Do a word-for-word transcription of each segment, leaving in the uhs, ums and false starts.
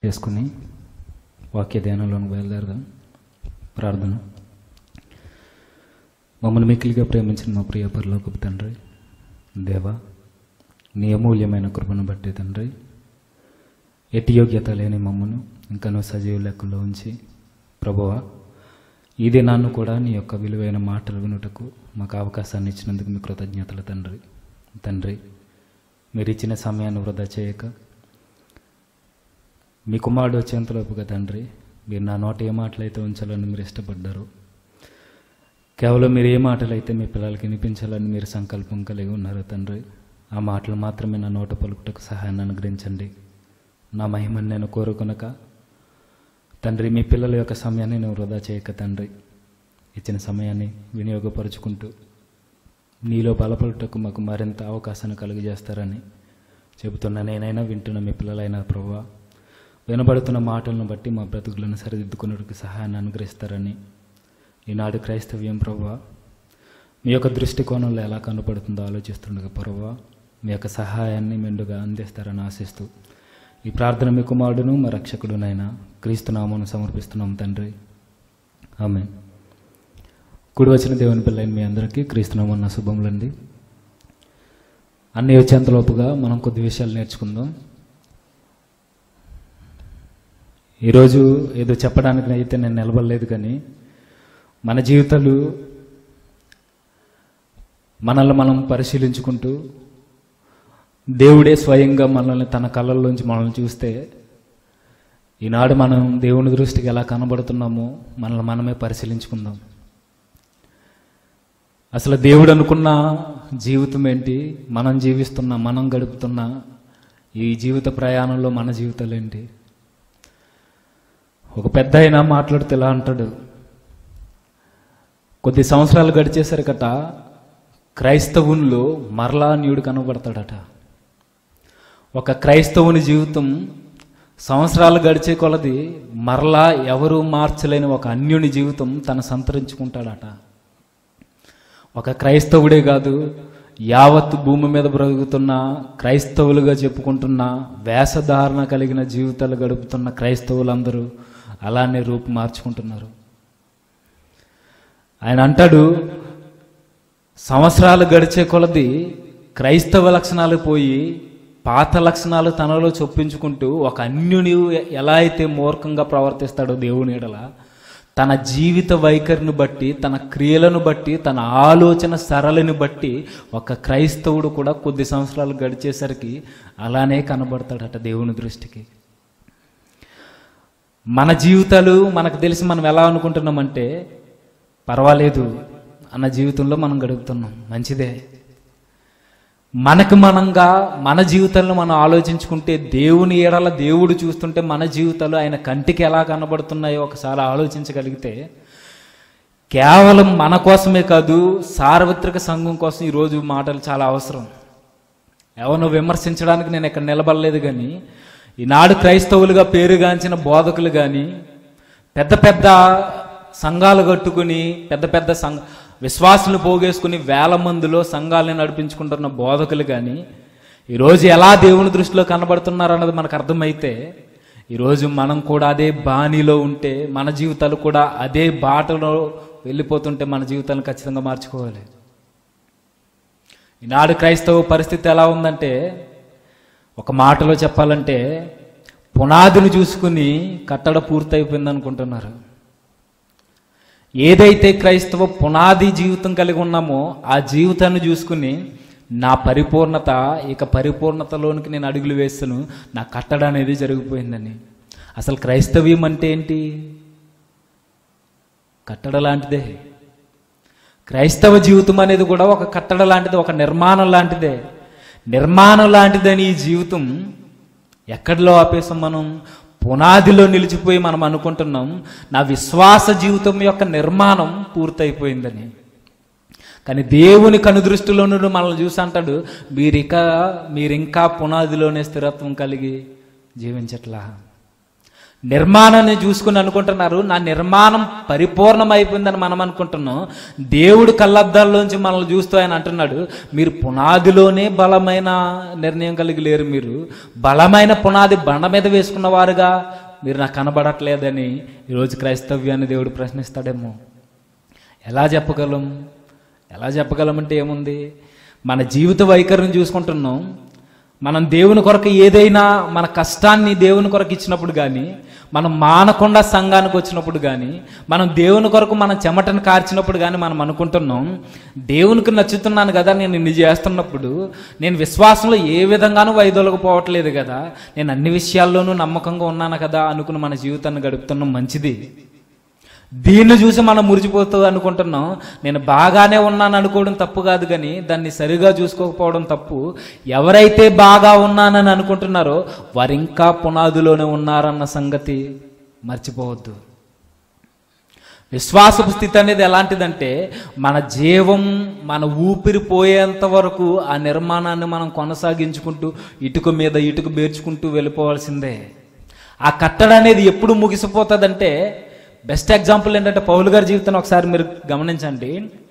చేసుకుని వాక్య ధ్యానంలోకి బయలుదేరదాం. ప్రార్థన. మమ్మల్ని మిక్కిలిగా ప్రేమించిన మా ప్రియ పరలోకపు తండ్రి, దేవా, నీ అమూల్యమైన కృపను బట్టి తండ్రి, ఎట్టి యోగ్యత లేని మమ్మను ఇంకనూ సజీవ లెక్కలో ఉంచి ప్రభువా, ఈ దినాన్ని కూడా నీ యొక్క విలువైన మాటలు వినుటకు మాకు అవకాశాన్ని ఇచ్చినందుకు మీ కృతజ్ఞతలు తండ్రి. తండ్రి, మీరు ఇచ్చిన సమయాన్ని వృధా చేయక మీ కుమారుడు వచ్చేంతలోపుగా తండ్రి, మీరు నా నోట ఏ మాటలైతే ఉంచాలని మీరు ఇష్టపడ్డారు, కేవలం మీరు ఏ మాటలైతే మీ పిల్లలకి వినిపించాలని మీరు సంకల్పం కలిగి ఉన్నారు తండ్రి. ఆ మాటలు మాత్రమే నా నోట పలుకుటకు సహాయాన్ని అనుగ్రహించండి. నా మహిమను నేను కోరుకొనక తండ్రి, మీ పిల్లల యొక్క సమయాన్ని నేను వృధా చేయక తండ్రి, ఇచ్చిన సమయాన్ని వినియోగపరుచుకుంటూ నీలో బలపడుటకు మాకు మరింత అవకాశాన్ని కలుగజేస్తారని చెబుతున్న నేనైనా వింటున్న మీ పిల్లలైనా ప్రభువా, వినబడుతున్న మాటలను బట్టి మా బ్రతుకులను సరిదిద్దుకునేందుకు సహాయాన్ని అనుగ్రహిస్తారని ఈనాడు క్రైస్తవ్యం ప్రభువా మీ యొక్క దృష్టికోణంలో ఎలా కనపడుతుందో ఆలోచిస్తుండగా ప్రభువా, మీ యొక్క సహాయాన్ని మెండుగా అందిస్తారని ఆశిస్తూ ఈ ప్రార్థన మీ కుమారుడును మా రక్షకుడునైనా క్రీస్తు నామమును సమర్పిస్తున్నాం తండ్రి, ఆమేన్. కూడి వచ్చిన దేవుని పిల్లైన మీ అందరికీ క్రీస్తు నామమున శుభములండి. అన్ని వచ్చేంతలోపుగా మనం కొద్ది విషయాలు నేర్చుకుందాం. ఈరోజు ఏదో చెప్పడానికి అయితే నేను నిలబడలేదు, కానీ మన జీవితాలు మనల్ని మనం పరిశీలించుకుంటూ దేవుడే స్వయంగా మనల్ని తన కళ్ళల్లోంచి మనల్ని చూస్తే ఈనాడు మనం దేవుని దృష్టికి ఎలా కనబడుతున్నామో మనల్ని మనమే పరిశీలించుకుందాం. అసలు దేవుడు అనుకున్న జీవితం ఏంటి, మనం జీవిస్తున్న మనం గడుపుతున్న ఈ జీవిత ప్రయాణంలో మన జీవితాలు ఏంటి? ఒక పెద్ద అయినా మాట్లాడితే ఇలా అంటాడు, కొద్ది సంవత్సరాలు గడిచేసరికట క్రైస్తవునిలో మరలా అన్యుడు కనబడతాడట. ఒక క్రైస్తవుని జీవితం సంవత్సరాలు గడిచే కొలది మరలా ఎవరూ మార్చలేని ఒక అన్యుని జీవితం తను సంతరించుకుంటాడట. ఒక క్రైస్తవుడే కాదు, యావత్ భూమి మీద బ్రతుకుతున్న క్రైస్తవులుగా చెప్పుకుంటున్న వేషధారణ కలిగిన జీవితాలు గడుపుతున్న క్రైస్తవులందరూ అలానే రూపు మార్చుకుంటున్నారు. ఆయన అంటాడు, సంవత్సరాలు గడిచే కొలది క్రైస్తవ లక్షణాలు పోయి పాత లక్షణాలు తనలో చొప్పించుకుంటూ ఒక అన్యుని ఎలా అయితే మూర్ఖంగా ప్రవర్తిస్తాడో దేవుని ఎడల, తన జీవిత వైఖరిని బట్టి, తన క్రియలను బట్టి, తన ఆలోచన సరళిని బట్టి ఒక క్రైస్తవుడు కూడా కొద్ది సంవత్సరాలు గడిచేసరికి అలానే కనబడతాడట దేవుని దృష్టికి. మన జీవితాలు మనకు తెలిసి మనం ఎలా అనుకుంటున్నామంటే పర్వాలేదు అన్న జీవితంలో మనం గడుపుతున్నాం, మంచిదే. మనకు మనంగా మన జీవితాలను మనం ఆలోచించుకుంటే దేవుని ఎడల దేవుడు చూస్తుంటే మన జీవితాలు ఆయన కంటికి ఎలా కనబడుతున్నాయో ఒకసారి ఆలోచించగలిగితే, కేవలం మన కోసమే కాదు సార్వత్రిక సంఘం కోసం ఈరోజు మాటలు చాలా అవసరం. ఎవరినో విమర్శించడానికి నేను ఇక్కడ నిలబడలేదు, కానీ ఈనాడు క్రైస్తవులుగా పేరుగాంచిన బోధకులు కానీ, పెద్ద పెద్ద సంఘాలు కట్టుకుని పెద్ద పెద్ద సంఘ విశ్వాసులు పోగేసుకుని వేల మందిలో సంఘాలను నడిపించుకుంటున్న బోధకులు కానీ ఈరోజు ఎలా దేవుని దృష్టిలో కనబడుతున్నారు అన్నది మనకు అర్థమైతే, ఈరోజు మనం కూడా అదే బాణీలో ఉంటే, మన జీవితాలు కూడా అదే బాటలో వెళ్ళిపోతుంటే మన జీవితాలను ఖచ్చితంగా మార్చుకోవాలి. ఈనాడు క్రైస్తవ పరిస్థితి ఎలా ఉందంటే, ఒక మాటలో చెప్పాలంటే పునాదిని చూసుకుని కట్టడ పూర్తయిపోయింది అనుకుంటున్నారు. ఏదైతే క్రైస్తవ పునాది జీవితం కలిగి ఉన్నామో ఆ జీవితాన్ని చూసుకుని నా పరిపూర్ణత ఇక పరిపూర్ణతలోనికి నేను అడుగులు వేస్తాను, నా కట్టడ అనేది జరిగిపోయిందని. అసలు క్రైస్తవ్యం అంటే ఏంటి? కట్టడ లాంటిదే. క్రైస్తవ జీవితం అనేది కూడా ఒక కట్టడ లాంటిది, ఒక నిర్మాణం లాంటిదే. నిర్మాణం లాంటిదని ఈ జీవితం ఎక్కడిలో ఆపేసాం మనం? పునాదిలో నిలిచిపోయి మనం అనుకుంటున్నాం నా విశ్వాస జీవితం యొక్క నిర్మాణం పూర్తయిపోయిందని. కానీ దేవుని కనుదృష్టిలో నుండి మనల్ని చూసి అంటాడు, మీరిక మీరింకా పునాదిలోనే స్థిరత్వం కలిగి జీవించట్లా. నిర్మాణాన్ని చూసుకుని అనుకుంటున్నారు నా నిర్మాణం పరిపూర్ణం అయిపోయిందని మనం అనుకుంటున్నాం. దేవుడు కళ్ళద్దాల్లోంచి మనల్ని చూస్తూ ఆయన అంటున్నాడు, మీరు పునాదిలోనే బలమైన నిర్ణయం కలిగి లేరు, మీరు బలమైన పునాది బండ మీద వేసుకున్న వారుగా మీరు నాకు కనబడట్లేదని ఈరోజు క్రైస్తవ్యాన్ని దేవుడు ప్రశ్నిస్తాడేమో. ఎలా చెప్పగలం ఎలా చెప్పగలమంటే ఏముంది, మన జీవిత వైఖరిని చూసుకుంటున్నాం. మనం దేవుని కొరకు ఏదైనా మన కష్టాన్ని దేవుని కొరకు ఇచ్చినప్పుడు కానీ, మనం మానకుండా సంఘానికి వచ్చినప్పుడు కానీ, మనం దేవుని కొరకు మన చెమటను కార్చినప్పుడు కానీ మనం అనుకుంటున్నాం, దేవునికి నచ్చుతున్నాను కదా నేను ఇన్ని చేస్తున్నప్పుడు, నేను విశ్వాసంలో ఏ విధంగానూ వైదొలగపోవట్లేదు కదా, నేను అన్ని విషయాల్లోనూ నమ్మకంగా ఉన్నాను కదా అనుకుని మన జీవితాన్ని గడుపుతున్నాం. మంచిది. దీన్ని చూసి మనం మురిచిపోతూ అనుకుంటున్నాం. నేను బాగానే ఉన్నాను అనుకోవడం తప్పు కాదు, కానీ దాన్ని సరిగా చూసుకోకపోవడం తప్పు. ఎవరైతే బాగా ఉన్నానని అనుకుంటున్నారో వారు ఇంకా పునాదిలోనే ఉన్నారన్న సంగతి మర్చిపోవద్దు. విశ్వాసపు స్థితి అనేది ఎలాంటిదంటే, మన జీవం మన ఊపిరి పోయేంత వరకు ఆ నిర్మాణాన్ని మనం కొనసాగించుకుంటూ ఇటుక మీద ఇటుక బేర్చుకుంటూ వెళ్ళిపోవాల్సిందే. ఆ కట్టడం అనేది ఎప్పుడు ముగిసిపోతుందంటే, బెస్ట్ ఎగ్జాంపుల్ ఏంటంటే పౌలు గారి జీవితాన్ని ఒకసారి మీరు గమనించండి.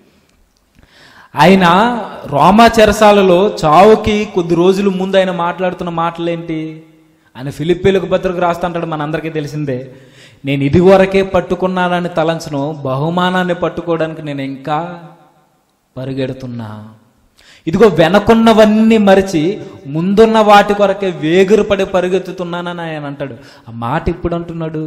ఆయన రోమా చెరసాలలో చావుకి కొద్ది రోజుల ముందు ఆయన మాట్లాడుతున్న మాటలు ఏంటి? ఆయన ఫిలిప్పీలకు పత్రిక రాస్తుంటాడు, మనందరికీ తెలిసిందే. నేను ఇది వరకే పట్టుకున్నానని తలంచను, బహుమానాన్ని పట్టుకోవడానికి నేను ఇంకా పరిగెడుతున్నా. ఇదిగో వెనకున్నవన్నీ మరిచి ముందున్న వాటి కొరకే వేగురు పడి పరిగెత్తుతున్నానని ఆయన అంటాడు. ఆ మాట ఇప్పుడు అంటున్నాడు.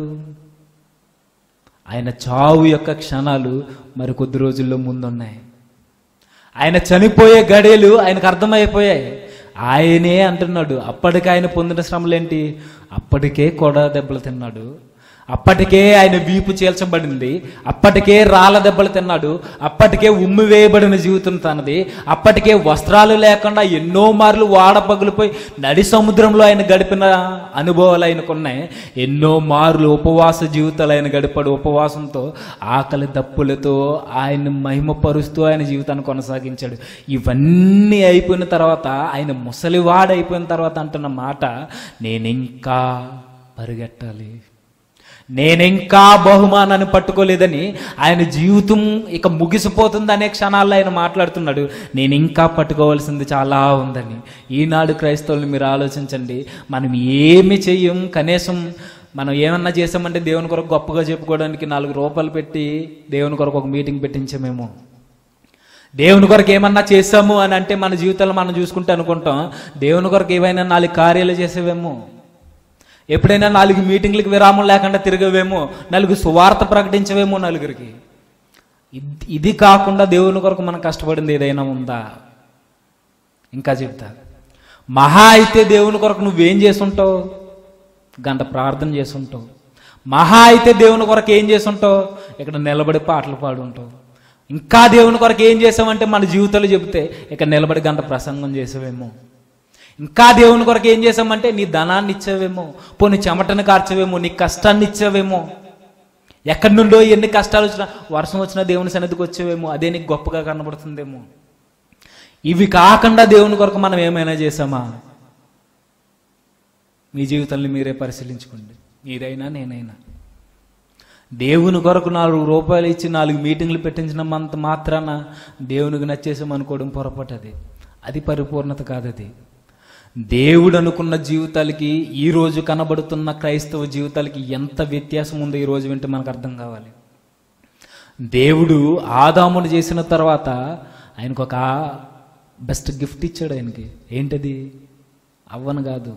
ఆయన చావు యొక్క క్షణాలు మరి కొద్ది రోజుల్లో ముందున్నాయి. ఆయన చనిపోయే గడియలు ఆయనకు అర్థమైపోయాయి. ఆయనే అంటున్నాడు, అప్పటికే ఆయన పొందిన శ్రమలేంటి? అప్పటికే కొడ దెబ్బలు తిన్నాడు, అప్పటికే ఆయన వీపు చీల్చబడింది, అప్పటికే రాళ్ళ దెబ్బలు తిన్నాడు, అప్పటికే ఉమ్మి వేయబడిన జీవితం తనది, అప్పటికే వస్త్రాలు లేకుండా ఎన్నో మార్లు వాడ పగులిపోయి నడి సముద్రంలో ఆయన గడిపిన అనుభవాలు ఆయనకున్నాయి. ఎన్నో మార్లు ఉపవాస జీవితాలు ఆయన గడిపాడు. ఉపవాసంతో ఆకలి దప్పులతో ఆయన మహిమపరుస్తూ ఆయన జీవితాన్ని కొనసాగించాడు. ఇవన్నీ అయిపోయిన తర్వాత, ఆయన ముసలివాడు అయిపోయిన తర్వాత అంటున్న మాట, నేనింకా పరిగెట్టాలి, నేనింకా బహుమానాన్ని పట్టుకోలేదని. ఆయన జీవితం ఇక ముగిసిపోతుంది అనే క్షణాల్లో ఆయన మాట్లాడుతున్నాడు, నేను ఇంకా పట్టుకోవాల్సింది చాలా ఉందని. ఈనాడు క్రైస్తవులు మీరు ఆలోచించండి, మనం ఏమి చెయ్యం, కనీసం మనం ఏమన్నా చేసామంటే దేవుని కొరకు గొప్పగా చెప్పుకోవడానికి నాలుగు రూపాయలు పెట్టి దేవుని కొరకు ఒక మీటింగ్ పెట్టించామేమో. దేవుని కొరకు ఏమన్నా చేసాము అని అంటే మన జీవితాల్లో మనం చూసుకుంటే అనుకుంటాం, దేవుని కొరకు ఏవైనా నాలుగు కార్యాలు చేసేవేమో, ఎప్పుడైనా నాలుగు మీటింగ్లకు విరామం లేకుండా తిరగవేమో, నలుగురు సువార్త ప్రకటించవేమో నలుగురికి. ఇది కాకుండా దేవుని కొరకు మనం కష్టపడింది ఏదైనా ఉందా? ఇంకా చెప్తా, మహా అయితే దేవుని కొరకు నువ్వేం చేసుంటావు? గంట ప్రార్థన చేసుంటావు. మహా అయితే దేవుని కొరకు ఏం చేసుంటావు? ఇక్కడ నిలబడి పాటలు పాడుంటావు. ఇంకా దేవుని కొరకు ఏం చేసామంటే మన జీవితాలు చెబితే ఇక్కడ నిలబడి గంట ప్రసంగం చేసావేమో. ఇంకా దేవుని కొరకు ఏం చేసామంటే నీ ధనాన్ని ఇచ్చావేమో, పోనీ చెమటను కార్చవేమో, నీ కష్టాన్ని ఇచ్చావేమో. ఎక్కడి నుండో ఎన్ని కష్టాలు వచ్చినా, వర్షం వచ్చినా దేవుని సన్నిధికి వచ్చేవేమో, అదే నీకు గొప్పగా కనబడుతుందేమో. ఇవి కాకుండా దేవుని కొరకు మనం ఏమైనా చేసామా? మీ జీవితాన్ని మీరే పరిశీలించుకోండి, మీరైనా నేనైనా. దేవుని కొరకు నాలుగు రూపాయలు ఇచ్చి నాలుగు మీటింగ్లు పెట్టించినంత మాత్రాన దేవునికి నచ్చేసామనుకోవడం పొరపాటు. అది అది పరిపూర్ణత కాదు. అది దేవుడు అనుకున్న జీవితాలకి ఈరోజు కనబడుతున్న క్రైస్తవ జీవితాలకి ఎంత వ్యత్యాసం ఉందో ఈరోజు వింటే మనకు అర్థం కావాలి. దేవుడు ఆదామును చేసిన తర్వాత ఆయనకు ఒక బెస్ట్ గిఫ్ట్ ఇచ్చాడు. ఆయనకి ఏంటది? అవ్వను కాదు.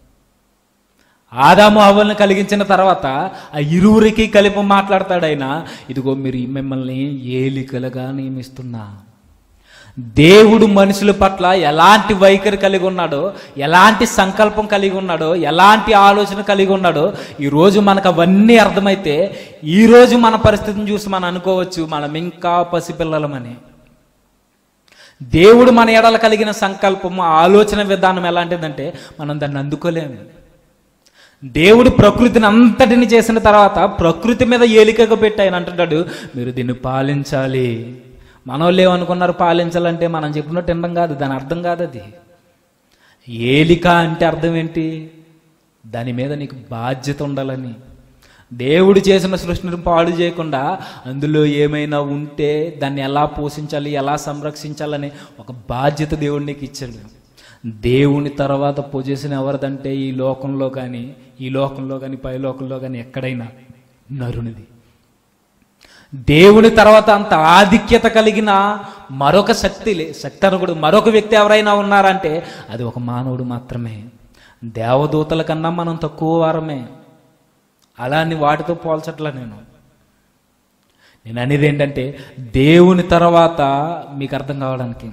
ఆదాము అవ్వలను కలిగించిన తర్వాత ఆ ఇరువురికి కలిపి మాట్లాడతాడు ఆయన, ఇదిగో మీరు మిమ్మల్ని ఏలికలుగా నియమిస్తున్నా. దేవుడు మనుషుల పట్ల ఎలాంటి వైఖరి కలిగి ఉన్నాడో, ఎలాంటి సంకల్పం కలిగి ఉన్నాడో, ఎలాంటి ఆలోచన కలిగి ఉన్నాడో ఈరోజు మనకు అవన్నీ అర్థమైతే ఈరోజు మన పరిస్థితిని చూసి మనం అనుకోవచ్చు మనం ఇంకా పసిపిల్లలమని. దేవుడు మన ఎడల కలిగిన సంకల్పం, ఆలోచన విధానం ఎలాంటిదంటే మనం దాన్ని అందుకోలేము. దేవుడు ప్రకృతిని అంతటిని చేసిన తర్వాత ప్రకృతి మీద ఏలికగా పెట్టి ఆయన అంటున్నాడు, మీరు దీన్ని పాలించాలి. మనోళ్ళు ఏమనుకున్నారు, పాలించాలంటే మనం చెప్పినట్టు తినడం కాదు, దాని అర్థం కాదు. అది ఏలిక అంటే అర్థం ఏంటి? దాని మీద నీకు బాధ్యత ఉండాలని. దేవుడు చేసిన సృష్టిని పాడు చేయకుండా అందులో ఏమైనా ఉంటే దాన్ని ఎలా పోషించాలి, ఎలా సంరక్షించాలని ఒక బాధ్యత దేవుడు నీకు ఇచ్చాడు. దేవుని తర్వాత పొజిషన్ ఎవరిదంటే ఈ లోకంలో కానీ ఈ లోకంలో కానీ పై లోకంలో కానీ ఎక్కడైనా నరునిది. దేవుని తర్వాత అంత ఆధిక్యత కలిగిన మరొక శక్తి లే శక్తి అనకూడదు మరొక వ్యక్తి ఎవరైనా ఉన్నారంటే అది ఒక మానవుడు మాత్రమే. దేవదూతల కన్నా మనం తక్కువ వారమే. అలా అని వాటితో పోల్చట్లా. నేను నేను అనేది ఏంటంటే దేవుని తర్వాత మీకు అర్థం కావడానికి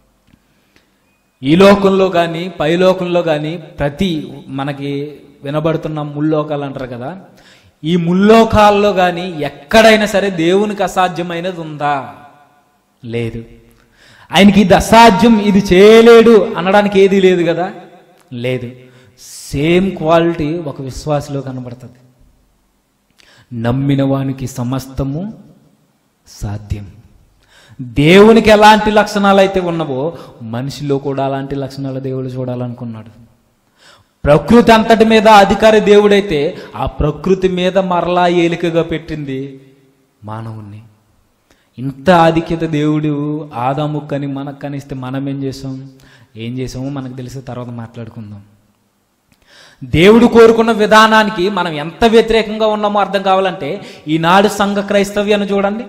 ఈ లోకంలో కానీ పై లోకంలో కానీ ప్రతి మనకి వినబడుతున్న ముల్లోకాలు అంటారు కదా, ఈ ముల్లోకాల్లో కానీ ఎక్కడైనా సరే దేవునికి అసాధ్యమైనది ఉందా? లేదు. ఆయనకి ఇది అసాధ్యం, ఇది చేయలేడు అనడానికి ఏది లేదు కదా, లేదు. సేమ్ క్వాలిటీ ఒక విశ్వాసలో కనబడుతుంది. నమ్మిన వానికి సమస్తము సాధ్యం. దేవునికి ఎలాంటి లక్షణాలు అయితే ఉన్నవో మనిషిలో కూడా అలాంటి లక్షణాలు దేవుడు చూడాలనుకున్నాడు. ప్రకృతి అంతటి మీద అధికారి దేవుడైతే ఆ ప్రకృతి మీద మరలా ఏలికగా పెట్టింది మానవుణ్ణి. ఇంత ఆధిక్యత దేవుడు ఆదాము కని మనకు కనిస్తే మనం ఏం చేసాం ఏం చేసామో మనకు తెలిసి తర్వాత మాట్లాడుకుందాం. దేవుడు కోరుకున్న విధానానికి మనం ఎంత వ్యతిరేకంగా ఉన్నామో అర్థం కావాలంటే ఈనాడు సంఘ క్రైస్తవ్యాన్ని చూడండి.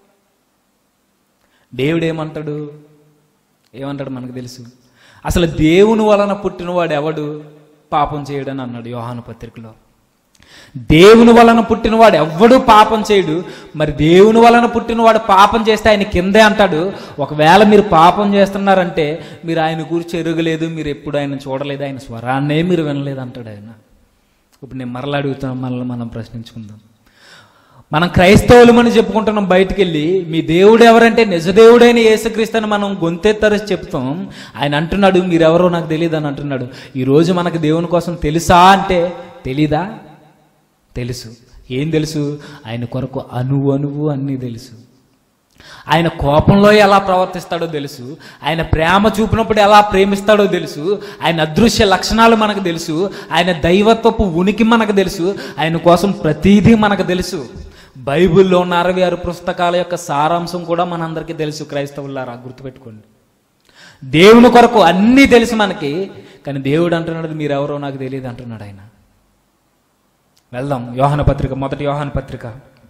దేవుడు ఏమంటాడు ఏమంటాడు మనకు తెలుసు. అసలు దేవుని వలన పుట్టినవాడు ఎవడు పాపం చేయడని అన్నాడు యోహాను పత్రికలో. దేవుని వలన పుట్టినవాడు ఎవ్వడు పాపం చేయడు. మరి దేవుని వలన పుట్టినవాడు పాపం చేస్తే ఆయన కిందే అంటాడు. ఒకవేళ మీరు పాపం చేస్తున్నారంటే మీరు ఆయన గురించి ఎరగలేదు, మీరు ఎప్పుడు ఆయన చూడలేదు, ఆయన స్వరాన్నే మీరు వినలేదు అంటాడు ఆయన. ఇప్పుడు నేను మరలా అడుగుతాను, మనల్ని మనం ప్రశ్నించుకుందాం. మనం క్రైస్తవులమని చెప్పుకుంటున్నాం, బయటికి వెళ్ళి మీ దేవుడు ఎవరంటే నిజదేవుడైన యేసుక్రీస్తుని మనం గొంతెత్తరసి చెప్తాం. ఆయన అంటున్నాడు మీరెవరో నాకు తెలియదు అని అంటున్నాడు. ఈరోజు మనకు దేవుని కోసం తెలుసా అంటే తెలీదా? తెలుసు. ఏం తెలుసు? ఆయన కొరకు అణువు అణువు అన్నీ తెలుసు. ఆయన కోపంలో ఎలా ప్రవర్తిస్తాడో తెలుసు. ఆయన ప్రేమ చూపినప్పుడు ఎలా ప్రేమిస్తాడో తెలుసు. ఆయన అదృశ్య లక్షణాలు మనకు తెలుసు. ఆయన దైవత్వపు ఉనికి మనకు తెలుసు. ఆయన కోసం ప్రతీదీ మనకు తెలుసు. బైబిల్లో ఉన్న అరవై ఆరు పుస్తకాల యొక్క సారాంశం కూడా మనందరికీ తెలుసు. క్రైస్తవులారా గుర్తుపెట్టుకోండి, దేవుని కొరకు అన్నీ తెలుసు మనకి. కానీ దేవుడు అంటున్నాడు మీరెవరో నాకు తెలియదు అంటున్నాడు ఆయన. వెళ్దాం యోహాను పత్రిక, మొదటి యోహాను పత్రిక,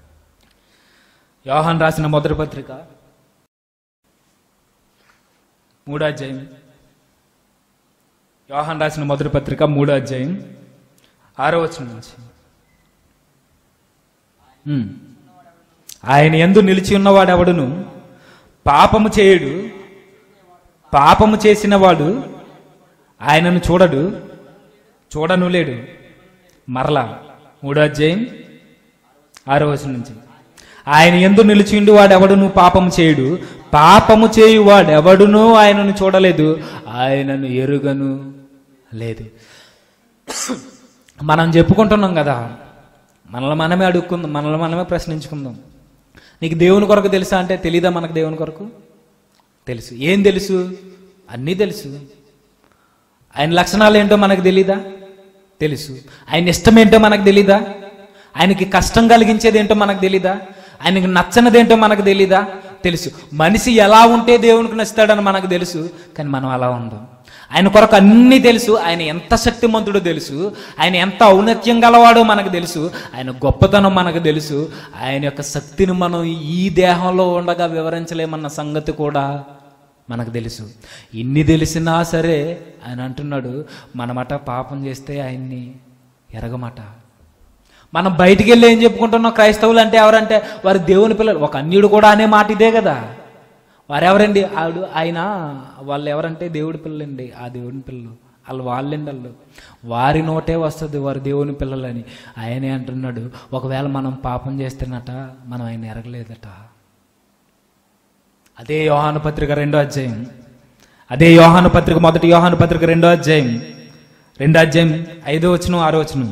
యోహాను రాసిన మొదటి పత్రిక మూడో అధ్యాయం. యోహాను రాసిన మొదటి పత్రిక మూడో అధ్యాయం ఆరో వచనం నుంచి. ఆయన యందు నిలిచి ఉన్నవాడెవడును పాపము చేయడు, పాపము చేసిన వాడు ఆయనను చూడడు, చూడను లేడు. మరలా మూడో అధ్యాయం ఆరో వచనం నుంచి. ఆయన యందు నిలిచిండు వాడెవడును పాపము చేయుడు, పాపము చేయు వాడెవడునూ ఆయనను చూడలేదు, ఆయనను ఎరుగను లేదు. మనం చెప్పుకుంటున్నాం కదా, మనల్ని మనమే అడుక్కుందాం, మనల్ని మనమే ప్రశ్నించుకుందాం. నీకు దేవుని కొరకు తెలుసా అంటే తెలీదా? మనకు దేవుని కొరకు తెలుసు. ఏం తెలుసు? అన్నీ తెలుసు. ఆయన లక్షణాలు ఏంటో మనకు తెలీదా? తెలుసు. ఆయన ఇష్టం ఏంటో మనకు తెలీదా? ఆయనకి కష్టం కలిగించేది ఏంటో మనకు తెలీదా? ఆయనకి నచ్చనిదేంటో మనకు తెలీదా? తెలుసు. మనిషి ఎలా ఉంటే దేవునికి నచ్చుతాడని మనకు తెలుసు, కానీ మనం అలా ఉందాం. ఆయన కొరకు అన్నీ తెలుసు. ఆయన ఎంత శక్తిమంతుడో తెలుసు. ఆయన ఎంత ఔన్నత్యం గలవాడో మనకు తెలుసు. ఆయన గొప్పతనం మనకు తెలుసు. ఆయన యొక్క శక్తిని మనం ఈ దేహంలో ఉండగా వివరించలేమన్న సంగతి కూడా మనకు తెలుసు. ఇన్ని తెలిసినా సరే ఆయన అంటున్నాడు మనమట పాపం చేస్తే ఆయన్ని ఎరగమట. మనం బయటికి వెళ్ళి ఏం చెప్పుకుంటున్నాం? క్రైస్తవులు అంటే ఎవరంటే వారి దేవుని పిల్లలు. ఒక అన్యుడు కూడా అనే మాట ఇదే కదా. వారెవరండి? ఆవిడ ఆయన వాళ్ళు ఎవరంటే దేవుడి పిల్లలండి. ఆ దేవుని పిల్లలు వాళ్ళు వాళ్ళండి. వాళ్ళు వారి నోటే వస్తుంది వారు దేవుని పిల్లలని. ఆయనే అంటున్నాడు ఒకవేళ మనం పాపం చేస్తేనట మనం ఆయన ఎరగలేదట. అదే యోహాను పత్రిక రెండో అధ్యాయం, అదే యోహాను పత్రిక మొదటి యోహాను పత్రిక రెండో అధ్యాయం రెండో అధ్యాయం ఐదో వచనం ఆరో వచనం.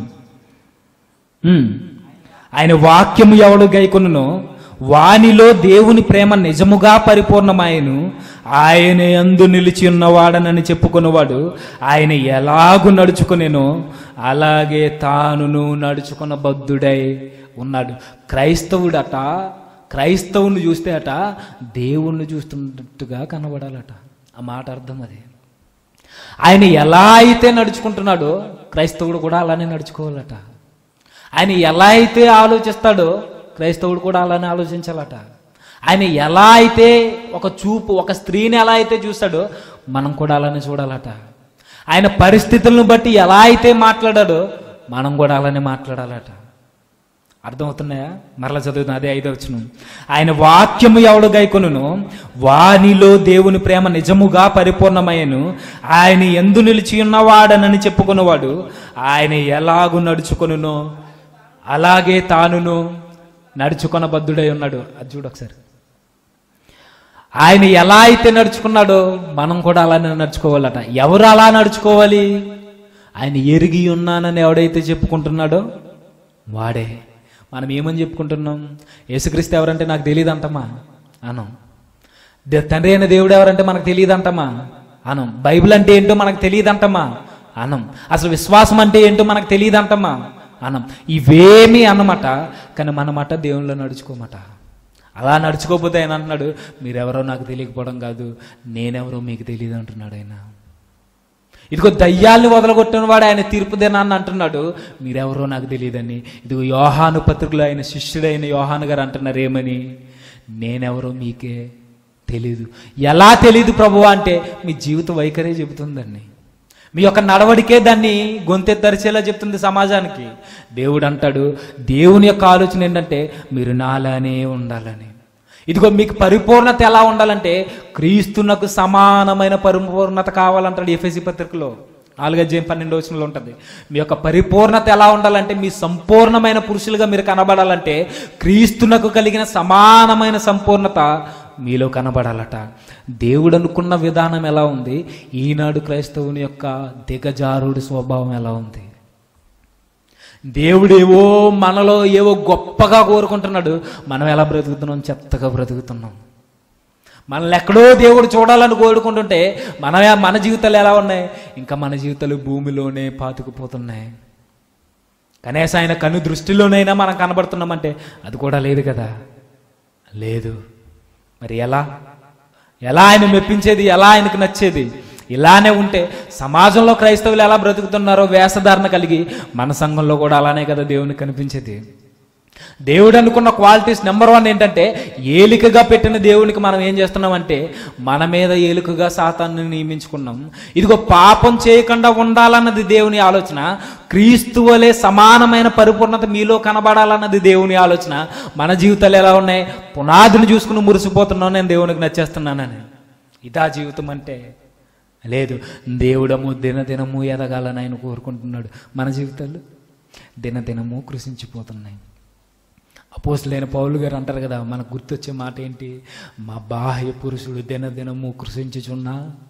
ఆయన వాక్యము ఎవడు గైకొనునో వానిలో దేవుని ప్రేమ నిజముగా పరిపూర్ణమాయను, ఆయన యందు నిలిచి ఉన్నవాడనని చెప్పుకున్నవాడు ఆయన ఎలాగూ నడుచుకునేనో అలాగే తానును నడుచుకున్న బద్ధుడై ఉన్నాడు. క్రైస్తవుడట క్రైస్తవుని చూస్తే అట దేవుణ్ణి చూస్తున్నట్టుగా కనబడాలట. ఆ మాట అర్థం అది. ఆయన ఎలా అయితే నడుచుకుంటున్నాడో క్రైస్తవుడు కూడా అలానే నడుచుకోవాలట. ఆయన ఎలా అయితే ఆలోచిస్తాడో క్రైస్తవుడు కూడా అలానే ఆలోచించాలట. ఆయన ఎలా అయితే ఒక చూపు ఒక స్త్రీని ఎలా అయితే చూస్తాడో మనం కూడా అలానే చూడాలట. ఆయన పరిస్థితులను బట్టి ఎలా అయితే మాట్లాడాడో మనం కూడా అలానే మాట్లాడాలట. అర్థమవుతున్నాయా? మరలా చదువుతున్నా, అదే ఐదో వచనం. ఆయన వాక్యము ఎవడు గైకొనును వానిలో దేవుని ప్రేమ నిజముగా పరిపూర్ణమయ్యను. ఆయన యందు నిలిచి ఉన్నవాడనని చెప్పుకున్నవాడు ఆయన ఎలాగూ నడుచుకొనునో అలాగే తానును నడుచుకొన బద్ధుడై ఉన్నాడు. అది చూడు ఒకసారి. ఆయన ఎలా అయితే నడుచుకున్నాడో మనం కూడా అలానే నడుచుకోవాలట. ఎవరు అలా నడుచుకోవాలి? ఆయన ఎరిగి ఉన్నానని ఎవడైతే చెప్పుకుంటున్నాడో వాడే. మనం ఏమని చెప్పుకుంటున్నాం? యేసుక్రీస్తు ఎవరంటే నాకు తెలియదు అంటమా అనం. తండ్రి అయిన దేవుడు ఎవరంటే మనకు తెలియదు అంటమా అనం. బైబిల్ అంటే ఏంటో మనకు తెలియదు అంటమా అనం. అసలు విశ్వాసం అంటే ఏంటో మనకు తెలియదు అంటమా అనం. ఇవేమీ అన్నమాట. కానీ మనమాట దేవునిలో నడుచుకోమట. అలా నడుచుకోకపోతే ఆయన అంటున్నాడు, మీరెవరో నాకు తెలియకపోవడం కాదు, నేనెవరో మీకు తెలియదు అంటున్నాడు ఆయన. ఇదిగో దయ్యాల్ని వదలగొట్టిన వాడు ఆయన తీర్పు దినాన్ని అంటున్నాడు, మీరెవరో నాకు తెలియదని. ఇదిగో యోహాను పత్రికలో ఆయన శిష్యుడైన యోహాను గారు అంటున్నారు ఏమని? నేనెవరో మీకే తెలీదు. ఎలా తెలీదు ప్రభువా అంటే మీ జీవిత వైఖరే చెబుతుందండి. మీ యొక్క నడవడికే దాన్ని గొంతెత్తరిచేలా చెప్తుంది సమాజానికి. దేవుడు అంటాడు, దేవుని యొక్క ఆలోచన ఏంటంటే మీరు నాలానే ఉండాలని. ఇదిగో మీకు పరిపూర్ణత ఎలా ఉండాలంటే క్రీస్తునకు సమానమైన పరిపూర్ణత కావాలంటాడు ఎఫెసీ పత్రికలో నాలుగు అధ్యాయం పన్నెండు వచనంలో ఉంటుంది. మీ యొక్క పరిపూర్ణత ఎలా ఉండాలంటే మీ సంపూర్ణమైన పురుషులుగా మీరు కనబడాలంటే క్రీస్తునకు కలిగిన సమానమైన సంపూర్ణత మీలో కనబడాలట. దేవుడు అనుకున్న విధానం ఎలా ఉంది? ఈనాడు క్రైస్తవుని యొక్క దిగజారుడు స్వభావం ఎలా ఉంది? దేవుడు ఏవో మనలో ఏవో గొప్పగా కోరుకుంటున్నాడు, మనం ఎలా బ్రతుకుతున్నాం? చెత్తగా బ్రతుకుతున్నాం. మనల్ని ఎక్కడో దేవుడు చూడాలని కోరుకుంటుంటే మన మన జీవితాలు ఎలా ఉన్నాయి? ఇంకా మన జీవితాలు భూమిలోనే పాతుకుపోతున్నాయి. కనీసం ఆయన కను దృష్టిలోనైనా మనం కనబడుతున్నామంటే అది కూడా లేదు కదా. లేదు. మరి ఎలా ఎలా ఆయన మెప్పించేది? ఎలా ఆయనకు నచ్చేది? ఇలానే ఉంటే సమాజంలో క్రైస్తవులు ఎలా బ్రతుకుతున్నారో వేషధారణ కలిగి మన సంఘంలో కూడా అలానే కదా దేవునికి కనిపించేది. దేవుడు అనుకున్న క్వాలిటీస్ నెంబర్ వన్ ఏంటంటే ఏలికగా పెట్టిన దేవునికి మనం ఏం చేస్తున్నామంటే మన మీద ఏలికగా సాతాన్ని నియమించుకున్నాం. ఇదిగో పాపం చేయకుండా ఉండాలన్నది దేవుని ఆలోచన. క్రీస్తు వలె సమానమైన పరిపూర్ణత మీలో కనబడాలన్నది దేవుని ఆలోచన. మన జీవితాలు ఎలా ఉన్నాయి? పునాదిని చూసుకుని మురిసిపోతున్నాం, నేను దేవునికి నచ్చేస్తున్నానని. ఇదా జీవితం అంటే? లేదు. దేవుడము దినదినము ఎదగాలని ఆయన కోరుకుంటున్నాడు. మన జీవితాలు దినదినము కృషించిపోతున్నాయి. అపోస్తలుడైన పౌలు గారు అంటారు కదా, మనకు గుర్తొచ్చే మాట ఏంటి? మా బాహ్య పురుషుడు దినదినము కృషించుచున్నా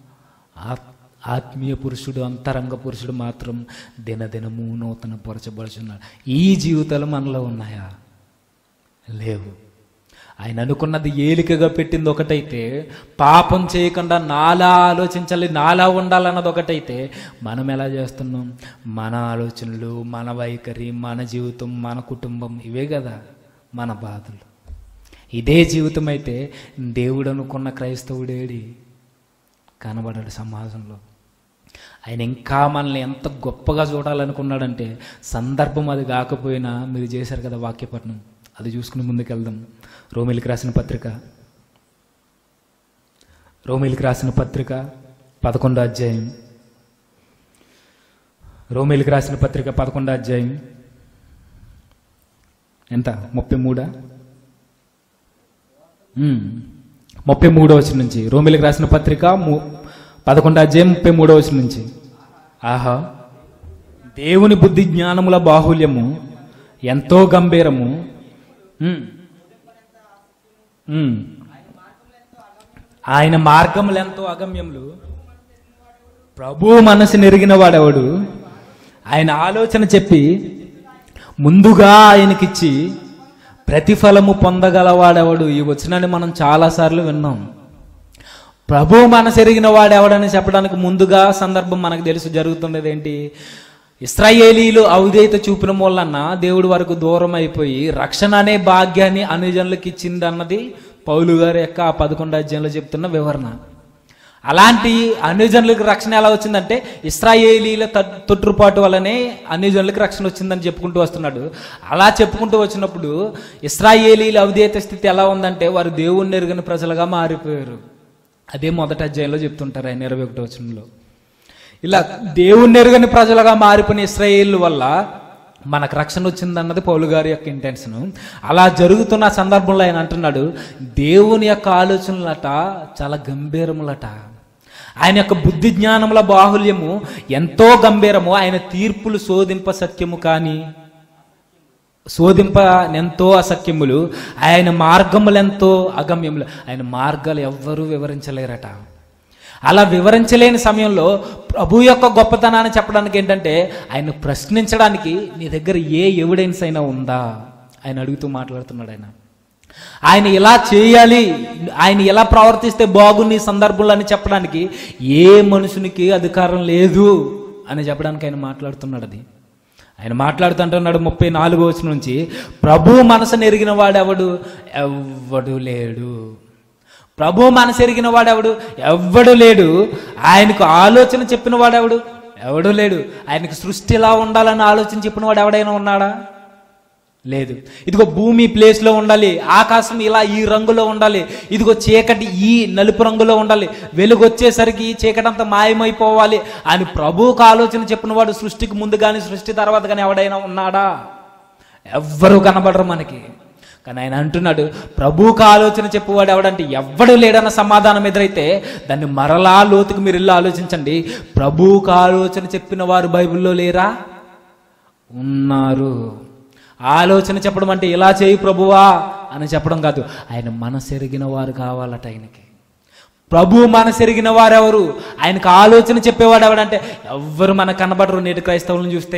ఆత్మీయ పురుషుడు అంతరంగ పురుషుడు మాత్రం దినదినము నూతన పరచబడుచున్నాడు. ఈ జీవితాలు మనలో ఉన్నాయా? లేవు. ఆయన అనుకున్నది ఏలికగా పెట్టింది ఒకటైతే, పాపం చేయకుండా నాలా ఆలోచించాలి, నాలా ఉండాలన్నది ఒకటైతే, మనం ఎలా చేస్తున్నాం? మన ఆలోచనలు, మన వైఖరి, మన జీవితం, మన కుటుంబం, ఇవే కదా మన బాధలు. ఇదే జీవితం అయితే దేవుడు అనుకున్న క్రైస్తవుడేడి కనబడాడు సమాజంలో. ఆయన ఇంకా మనల్ని ఎంత గొప్పగా చూడాలనుకున్నాడంటే సందర్భం అది కాకపోయినా, మీరు చేశారు కదా వాక్యపట్నం, అది చూసుకుని ముందుకెళ్దాం. రోమిలికి రాసిన పత్రిక రోమిలికి రాసిన పత్రిక పదకొండో అధ్యాయం రోమిలికి రాసిన పత్రిక పదకొండో అధ్యాయం ఎంత? ముప్పై మూడా ముప్పై మూడో వచనం నుంచి. రోమిలికి రాసిన పత్రిక పదకొండో అధ్యాయం ముప్పై మూడో వచనం నుంచి. ఆహా, దేవుని బుద్ధి జ్ఞానముల బాహుల్యము ఎంతో గంభీరము, ఆయన మార్గములు ఎంతో అగమ్యములు, ప్రభు మనసు నెరిగిన వాడెవడు, ఆయన ఆలోచన చెప్పి ముందుగా ఆయనకిచ్చి ప్రతిఫలము పొందగలవాడెవడు. ఈ వచనాన్ని మనం చాలాసార్లు విన్నాం. ప్రభు మనసెరిగిన వాడు ఎవడని చెప్పడానికి ముందుగా సందర్భం మనకు తెలుసు. జరుగుతున్నది ఏంటి? ఇశ్రాయేలీలు అవిధేయత చూపిన మూలన దేవుడి వరకు దూరం అయిపోయి రక్షణ అనే భాగ్యాన్ని అనుజనులకు ఇచ్చింది అన్నది పౌలు గారి యొక్క ఆ పదకొండు అధ్యాయంలో చెప్తున్న వివరణ. అలాంటి అన్యజనులకు రక్షణ ఎలా వచ్చిందంటే ఇశ్రాయేలీల తొట్టుపాటు వల్లనే అన్యజనులకు రక్షణ వచ్చిందని చెప్పుకుంటూ వస్తున్నాడు. అలా చెప్పుకుంటూ వచ్చినప్పుడు ఇశ్రాయేలీల అవిధేయత స్థితి ఎలా ఉందంటే వారు దేవుణ్ణి ఎరుగని ప్రజలుగా మారిపోయారు. అదే మొదటి అధ్యాయంలో చెప్తుంటారు ఆయన ఇరవై ఒకటో వచనంలో. ఇలా దేవుణ్ణి ఎరుగని ప్రజలుగా మారిపోయిన ఇశ్రాయేలు వల్ల మనకు రక్షణ వచ్చిందన్నది పౌలు గారి యొక్క ఇంటెన్షన్. అలా జరుగుతున్న సందర్భంలో ఆయన అంటున్నాడు, దేవుని యొక్క ఆలోచనలట చాలా గంభీరములట, ఆయన యొక్క బుద్ధి జ్ఞానముల బాహుల్యము ఎంతో గంభీరము, ఆయన తీర్పులు శోధింప సత్యము కానీ శోధింప ఎంతో అసత్యములు, ఆయన మార్గములెంతో అగమ్యములు. ఆయన మార్గాలు ఎవ్వరూ వివరించలేరట. అలా వివరించలేని సమయంలో ప్రభు యొక్క గొప్పతనాన్ని చెప్పడానికి ఏంటంటే ఆయన ప్రశ్నించడానికి నీ దగ్గర ఏ ఎవిడెన్స్ అయినా ఉందా ఆయన అడుగుతూ మాట్లాడుతున్నాడు. ఆయన ఆయన ఇలా చేయాలి, ఆయన ఎలా ప్రవర్తిస్తే బాగుంది సందర్భంలో అని చెప్పడానికి ఏ మనుషునికి అధికారం లేదు అని చెప్పడానికి ఆయన మాట్లాడుతున్నాడు. అది ఆయన మాట్లాడుతుంటున్నాడు ముప్పై నాలుగో వచనం నుంచి, ప్రభు మనసును ఎరిగిన వాడెవడు? ఎవ్వడు లేడు. ప్రభు మనసు ఎరిగిన వాడెవడు? ఎవ్వడు లేడు. ఆయనకు ఆలోచన చెప్పిన వాడెవడు? ఎవడు లేడు. ఆయనకు సృష్టి ఎలా ఉండాలని ఆలోచన చెప్పిన వాడు ఎవడైనా ఉన్నాడా? లేదు. ఇదిగో భూమి ప్లేస్లో ఉండాలి, ఆకాశం ఇలా ఈ రంగులో ఉండాలి, ఇదిగో చీకటి ఈ నలుపు రంగులో ఉండాలి, వెలుగు వచ్చేసరికి చీకటి అంతా మాయమైపోవాలి అని ప్రభువుకు ఆలోచన చెప్పిన వాడు సృష్టికి ముందు కానీ సృష్టి తర్వాత కానీ ఎవడైనా ఉన్నాడా? ఎవ్వరూ కనబడరు మనకి. కానీ ఆయన అంటున్నాడు ప్రభువుకు ఆలోచన చెప్పేవాడు ఎవడంటే ఎవ్వడు లేడన్న సమాధానం ఎదురైతే దాన్ని మరలా లోతుకు మీరు ఇల్లు ఆలోచించండి. ప్రభువుకు ఆలోచన చెప్పిన వారు బైబిల్లో లేరా? ఉన్నారు. ఆలోచన చెప్పడం అంటే ఇలా చేయి ప్రభువా అని చెప్పడం కాదు, ఆయన మనసెరిగిన వారు కావాలట. ఆయనకి ప్రభు మనసెరిగిన వారు ఎవరు? ఆయనకు ఆలోచన చెప్పేవాడు ఎవడంటే ఎవ్వరు మనకు కనబడరు నేటి క్రైస్తవులను చూస్తే.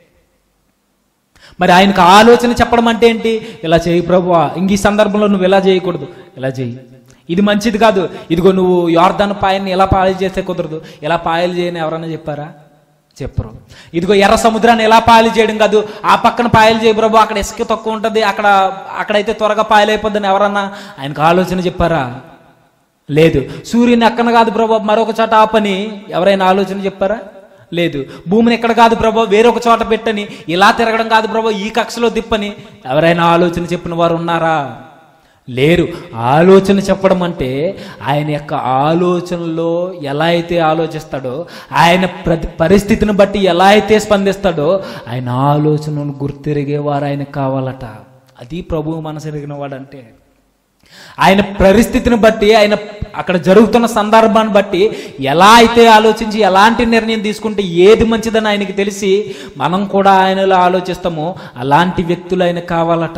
మరి ఆయనకు ఆలోచన చెప్పడం అంటే ఏంటి? ఇలా చేయి ప్రభువా, ఇంక ఈ సందర్భంలో నువ్వు ఇలా చేయకూడదు, ఇలా చేయి, ఇది మంచిది కాదు, ఇదిగో నువ్వు యోర్దాను పాయల్ని ఎలా పాయలు చేస్తే కుదరదు, ఎలా పాయలు చేయని ఎవరన్నా చెప్పారా? చెప్పరు. ఇదిగో ఎర్ర సముద్రాన్ని ఎలా పాయలు చేయడం కాదు, ఆ పక్కన పాయలు చేయ ప్రభు, అక్కడ ఇసుక తక్కువ ఉంటుంది, అక్కడ అక్కడైతే త్వరగా పాయలు అయిపోద్దని ఎవరన్నా ఆయనకు ఆలోచన చెప్పారా? లేదు. సూర్యుని అక్కన కాదు ప్రభు మరొక చోట ఆపని ఎవరైనా ఆలోచన చెప్పారా? లేదు. భూమిని ఎక్కడ కాదు ప్రభు వేరొక చోట పెట్టని, ఇలా తిరగడం కాదు ప్రభు ఈ కక్షలో తిప్పని ఎవరైనా ఆలోచన చెప్పిన వారు ఉన్నారా? లేరు. ఆలోచన చెప్పడం అంటే ఆయన యొక్క ఆలోచనలో ఎలా అయితే ఆలోచిస్తాడో, ఆయన ప్రతి పరిస్థితిని బట్టి ఎలా అయితే స్పందిస్తాడో ఆయన ఆలోచనను గుర్తిరిగేవారు ఆయనకు కావాలట. అది ప్రభువు మనసెరిగిన వాడంటే. ఆయన పరిస్థితిని బట్టి, ఆయన అక్కడ జరుగుతున్న సందర్భాన్ని బట్టి ఎలా అయితే ఆలోచించి ఎలాంటి నిర్ణయం తీసుకుంటే ఏది మంచిదని ఆయనకి తెలిసి మనం కూడా ఆయనలో ఆలోచిస్తామో అలాంటి వ్యక్తులు ఆయనకు కావాలట.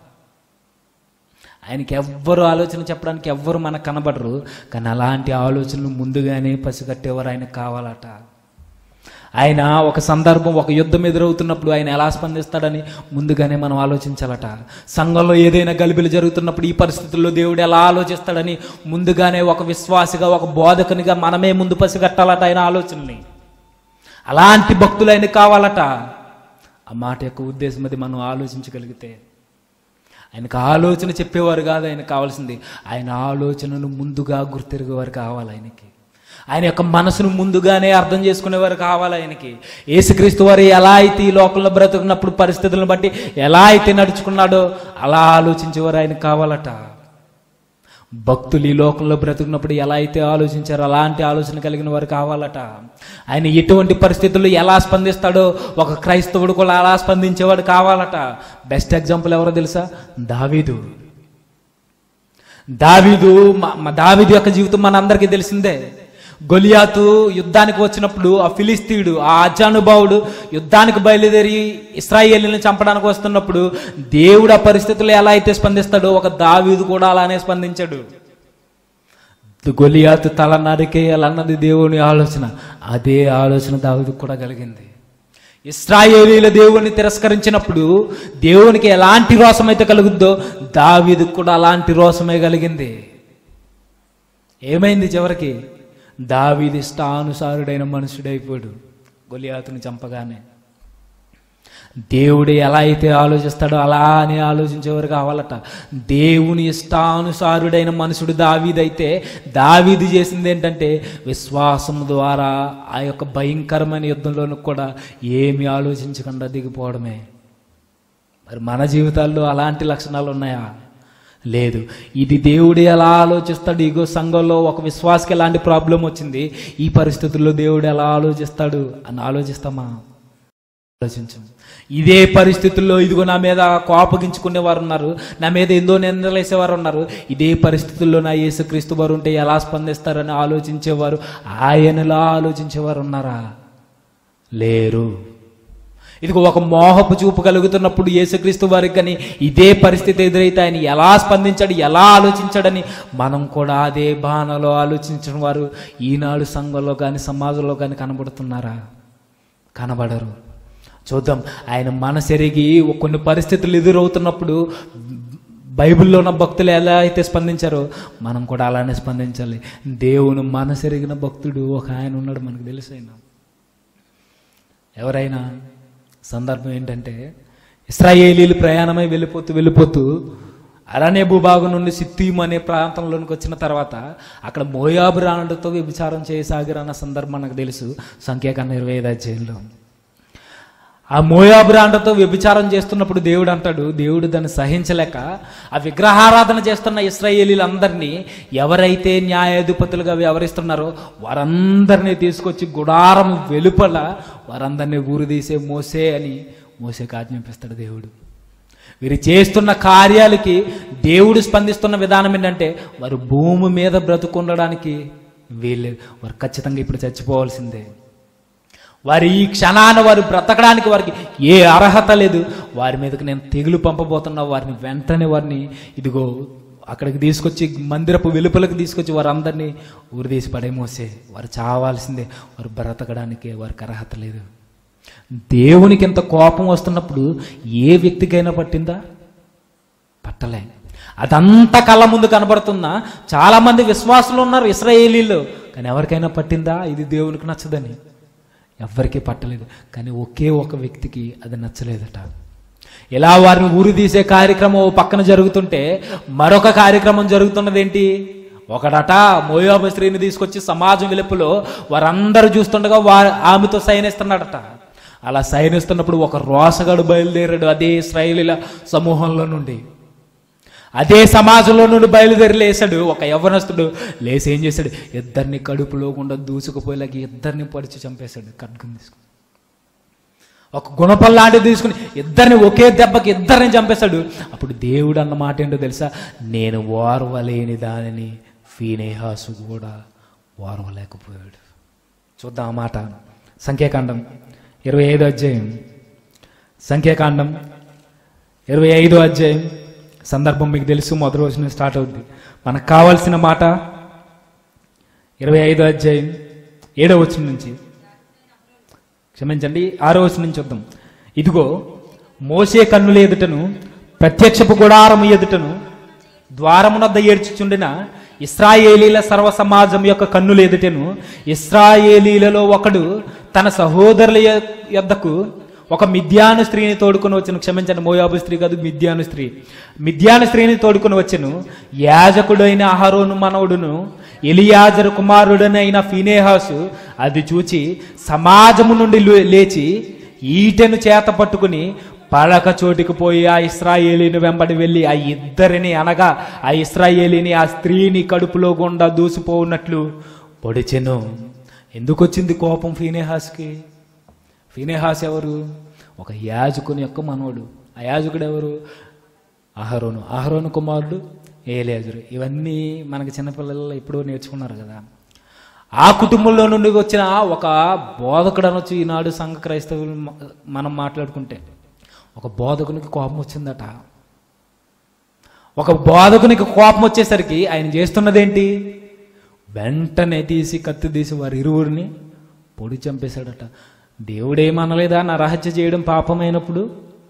ఆయనకి ఎవ్వరు ఆలోచన చెప్పడానికి ఎవ్వరు మనకు కనబడరు, కానీ అలాంటి ఆలోచనలు ముందుగానే పసిగట్టేవారు ఆయనకు కావాలట. ఆయన ఒక సందర్భం, ఒక యుద్ధం ఎదురవుతున్నప్పుడు ఆయన ఎలా స్పందిస్తాడని ముందుగానే మనం ఆలోచించాలట. సంఘంలో ఏదైనా గలిబిలు జరుగుతున్నప్పుడు ఈ పరిస్థితుల్లో దేవుడు ఎలా ఆలోచిస్తాడని ముందుగానే ఒక విశ్వాసిగా, ఒక బోధకునిగా మనమే ముందు పసిగట్టాలట ఆయన ఆలోచనని. అలాంటి భక్తులు ఆయనకు కావాలట. ఆ మాట యొక్క ఉద్దేశం అది మనం ఆలోచించగలిగితే. ఆయనకు ఆలోచన చెప్పేవారు కాదు ఆయనకు కావాల్సింది, ఆయన ఆలోచనను ముందుగా గుర్తిరిగేవారు కావాలి ఆయనకి. ఆయన యొక్క మనసును ముందుగానే అర్థం చేసుకునేవారు కావాలి ఆయనకి. యేసుక్రీస్తు వారు ఎలా అయితే ఈ లోకంలో బ్రతుకున్నప్పుడు పరిస్థితులను బట్టి ఎలా అయితే నడుచుకున్నాడో అలా ఆలోచించేవారు ఆయనకు కావాలట. భక్తులు ఈ లోకంలో బ్రతుకున్నప్పుడు ఎలా అయితే ఆలోచించారో అలాంటి ఆలోచన కలిగిన వారు కావాలట. ఆయన ఎటువంటి పరిస్థితుల్లో ఎలా స్పందిస్తాడో ఒక క్రైస్తవుడు కూడా అలా స్పందించేవాడు కావాలట. బెస్ట్ ఎగ్జాంపుల్ ఎవరో తెలుసా? దావీదు. దావీదు దావీదు యొక్క జీవితం మనందరికీ తెలిసిందే. గొలియాతు యుద్ధానికి వచ్చినప్పుడు ఆ ఫిలిస్తీయుడు, ఆ అజానుభావుడు యుద్ధానికి బయలుదేరి ఇశ్రాయేలుని చంపడానికి వస్తున్నప్పుడు దేవుడు ఆ పరిస్థితుల్లో ఎలా అయితే స్పందిస్తాడో ఒక దావీదు కూడా అలానే స్పందించాడు. గొలియాతు తల నరికేయాలన్నది దేవుని ఆలోచన, అదే ఆలోచన దావీదుకు కూడా కలిగింది. ఇశ్రాయేలీల దేవుని తిరస్కరించినప్పుడు దేవునికి ఎలాంటి రోషం అయితే కలుగుద్దో దావీదుకు కూడా అలాంటి రోషమే కలిగింది. ఏమైంది చివరికి? దావీదు ఇష్టానుసారుడైన మనుషుడైపోయాడు గొలియాతుని చంపగానే. దేవుడు ఎలా అయితే ఆలోచిస్తాడో అలానే ఆలోచించేవారు కావాలట. దేవుని ఇష్టానుసారుడైన మనుషుడు దావీదైతే దావీదు చేసింది ఏంటంటే విశ్వాసం ద్వారా ఆ యొక్క భయంకరమైన యుద్ధంలోనూ కూడా ఏమి ఆలోచించకుండా దిగిపోవడమే. మరి మన జీవితాల్లో అలాంటి లక్షణాలు ఉన్నాయా? లేదు. ఇది దేవుడు ఎలా ఆలోచిస్తాడు? ఇగో సంఘంలో ఒక విశ్వాసకి ఎలాంటి ప్రాబ్లం వచ్చింది, ఈ పరిస్థితుల్లో దేవుడు ఎలా ఆలోచిస్తాడు అని ఆలోచిస్తామా? ఆలోచించం. ఇదే పరిస్థితుల్లో ఇదిగో నా మీద కోపగించుకునేవారు ఉన్నారు, నా మీద ఎందో నిందలేసేవారు ఉన్నారు. ఇదే పరిస్థితుల్లో నా యేసుక్రీస్తు వారు ఉంటే ఎలా స్పందిస్తారని ఆలోచించేవారు, ఆయనలా ఆలోచించేవారు ఉన్నారా? లేరు. ఇదిగో ఒక మోహపు చూపు కలుగుతున్నప్పుడు యేసుక్రీస్తు వారికి కానీ ఇదే పరిస్థితి ఎదురైతే ఆయన ఎలా స్పందించాడు, ఎలా ఆలోచించాడని మనం కూడా అదే బాణలో ఆలోచించిన వారు ఈనాడు సంఘంలో కానీ సమాజంలో కానీ కనబడుతున్నారా? కనబడరు. చూద్దాం. ఆయన మనసెరిగి కొన్ని పరిస్థితులు ఎదురవుతున్నప్పుడు బైబిల్లో ఉన్న భక్తులు ఎలా అయితే స్పందించారో మనం కూడా అలానే స్పందించాలి. దేవుని మనసెరిగిన భక్తుడు ఒక ఆయన ఉన్నాడు, మనకు తెలుసైనా. ఎవరైనా? సందర్భం ఏంటంటే ఇశ్రాయేలీలు ప్రయాణమై వెళ్ళిపోతూ వెళ్ళిపోతూ అరణ్య భూభాగం నుండి సిత్తీము అనే ప్రాంతంలోనికి వచ్చిన తర్వాత అక్కడ మోయాబు రాణులతో వ్యభిచారం చేయసాగిరన్న సందర్భం మనకు తెలుసు. సంఖ్యాకాండం ఇరవై ఐదు అధ్యాయంలో ఆ మోయాబు రాణులతో వ్యభిచారం చేస్తున్నప్పుడు దేవుడు అంటాడు, దేవుడు దాన్ని సహించలేక ఆ విగ్రహారాధన చేస్తున్న ఇశ్రాయేలీలందరినీ ఎవరైతే న్యాయాధిపతులుగా వ్యవహరిస్తున్నారో వారందరినీ తీసుకొచ్చి గుడారం వెలుపల వారందరినీ ఊరుదీసే మోసే అని మోసేకి ఆజ్ఞాపిస్తాడు దేవుడు. వీరు చేస్తున్న కార్యాలకి దేవుడు స్పందిస్తున్న విధానం ఏంటంటే వారు భూమి మీద బ్రతుకుండడానికి వీల్లేదు, వారు ఖచ్చితంగా ఇప్పుడు చచ్చిపోవాల్సిందే. వారి ఈ క్షణాన వారు బ్రతకడానికి వారికి ఏ అర్హత లేదు. వారి మీదకి నేను తెగులు పంపబోతున్నా, వారిని వెంటనే వారిని ఇదిగో అక్కడికి తీసుకొచ్చి మందిరపు వెలుపలకు తీసుకొచ్చి వారందరినీ ఊరిదీసి పడే మోసే, వారు చావాల్సిందే, వారు బ్రతకడానికి వారికి అర్హత లేదు. దేవునికి ఎంత కోపం వస్తున్నప్పుడు ఏ వ్యక్తికైనా పట్టిందా? పట్టలే. అదంతా కళ్ళ ముందు కనబడుతున్నా చాలా మంది విశ్వాసులు ఉన్నారు ఇశ్రాయేలీలు, కానీ ఎవరికైనా పట్టిందా ఇది దేవునికి నచ్చదని? ఎవ్వరికీ పట్టలేదు. కానీ ఒకే ఒక వ్యక్తికి అది నచ్చలేదట. ఇలా వారిని ఊరి తీసే కార్యక్రమం పక్కన జరుగుతుంటే మరొక కార్యక్రమం జరుగుతున్నది ఏంటి? ఒకడట మోయాబు స్త్రీని తీసుకొచ్చి సమాజం వెలుపులో వారందరూ చూస్తుండగా వారు ఆమెతో సైనిస్తున్నాడట. అలా సైనిస్తున్నప్పుడు ఒక రోసగాడు బయలుదేరాడు అదే ఇశ్రాయేలీల సమూహంలో నుండి, అదే సమాజంలో నుండి బయలుదేరి లేచాడు. ఒక యవ్వనస్తుడు లేచి ఏం చేశాడు? ఇద్దరిని కడుపులో గుండా దూసుకుపోయేలాగా ఇద్దరిని పొడిచి చంపేశాడు ఖడ్గం తీసుకుని. ఒక గుణపల్లాంటిది తీసుకుని ఇద్దరిని ఒకే దెబ్బకి ఇద్దరిని చంపేశాడు. అప్పుడు దేవుడు అన్న మాట ఏంటో తెలుసా? నేను ఓర్వలేని దానిని ఫీనేహాసు కూడా ఓర్వలేకపోయాడు. చూద్దాం ఆ మాట. సంఖ్యాకాండం ఇరవై ఐదో అధ్యాయం సంఖ్యాకాండం ఇరవై ఐదో అధ్యాయం సందర్భం మీకు తెలుసు, మొదటి రోజు నుంచి స్టార్ట్ అవుద్ది. మనకు కావాల్సిన మాట ఇరవై ఐదో అధ్యాయం ఏడో వచనం నుంచి, క్షమించండి ఆరో వచనం నుంచి చూద్దాం. ఇదిగో మోసే కన్నుల ఎదుటను ప్రత్యక్షపు గుడారము ఎదుటను ద్వారమునద్ద ఏడ్చుచుండిన ఇశ్రాయేలీల సర్వ సమాజం యొక్క కన్నుల ఎదుటను ఇశ్రాయేలీలలో ఒకడు తన సహోదరుల యొద్దకు ఒక మిద్యాను స్త్రీని తోడుకొని వచ్చను. క్షమించండి, మోయాబు స్త్రీ కాదు, మిద్యాను స్త్రీ. మిద్యాను స్త్రీని తోడుకొని వచ్చను. యాజకుడైన అహరోను మనవడును ఎలియాజరు కుమారుడనైన ఫీనేహాసు అది చూచి సమాజము నుండి లేచి ఈటెను చేత పట్టుకుని పడక చోటికి పోయి ఆ ఇశ్రాయేలీని వెంబడి వెళ్ళి ఆ ఇద్దరిని అనగా ఆ ఇశ్రాయేలీని ఆ స్త్రీని కడుపులో గుండా దూసిపోఉన్నట్లు పొడిచెను. ఎందుకు వచ్చింది కోపం ఫీనేహాస్కి? ఫీనేహాస్ ఎవరు? ఒక యాజకుని యొక్క మనవడు. ఆ యాజకుడు ఎవరు? అహరోను. అహరోను కుమారుడు ఎలియాజరు. ఇవన్నీ మనకి చిన్నపిల్లలు ఎప్పుడో నేర్చుకున్నారు కదా. ఆ కుటుంబంలో నుండి వచ్చిన ఒక బోధకుడు అనొచ్చు ఈనాడు సంఘ క్రైస్తవులు మనం మాట్లాడుకుంటే. ఒక బోధకునికి కోపం వచ్చిందట. ఒక బోధకునికి కోపం వచ్చేసరికి ఆయన చేస్తున్నదేంటి? వెంటనే తీసి కత్తి తీసి వారి ఇరువురిని పొడి చంపేశాడట. దేవుడేమనలేదా నా రహస్య చేయడం పాపమైనప్పుడు?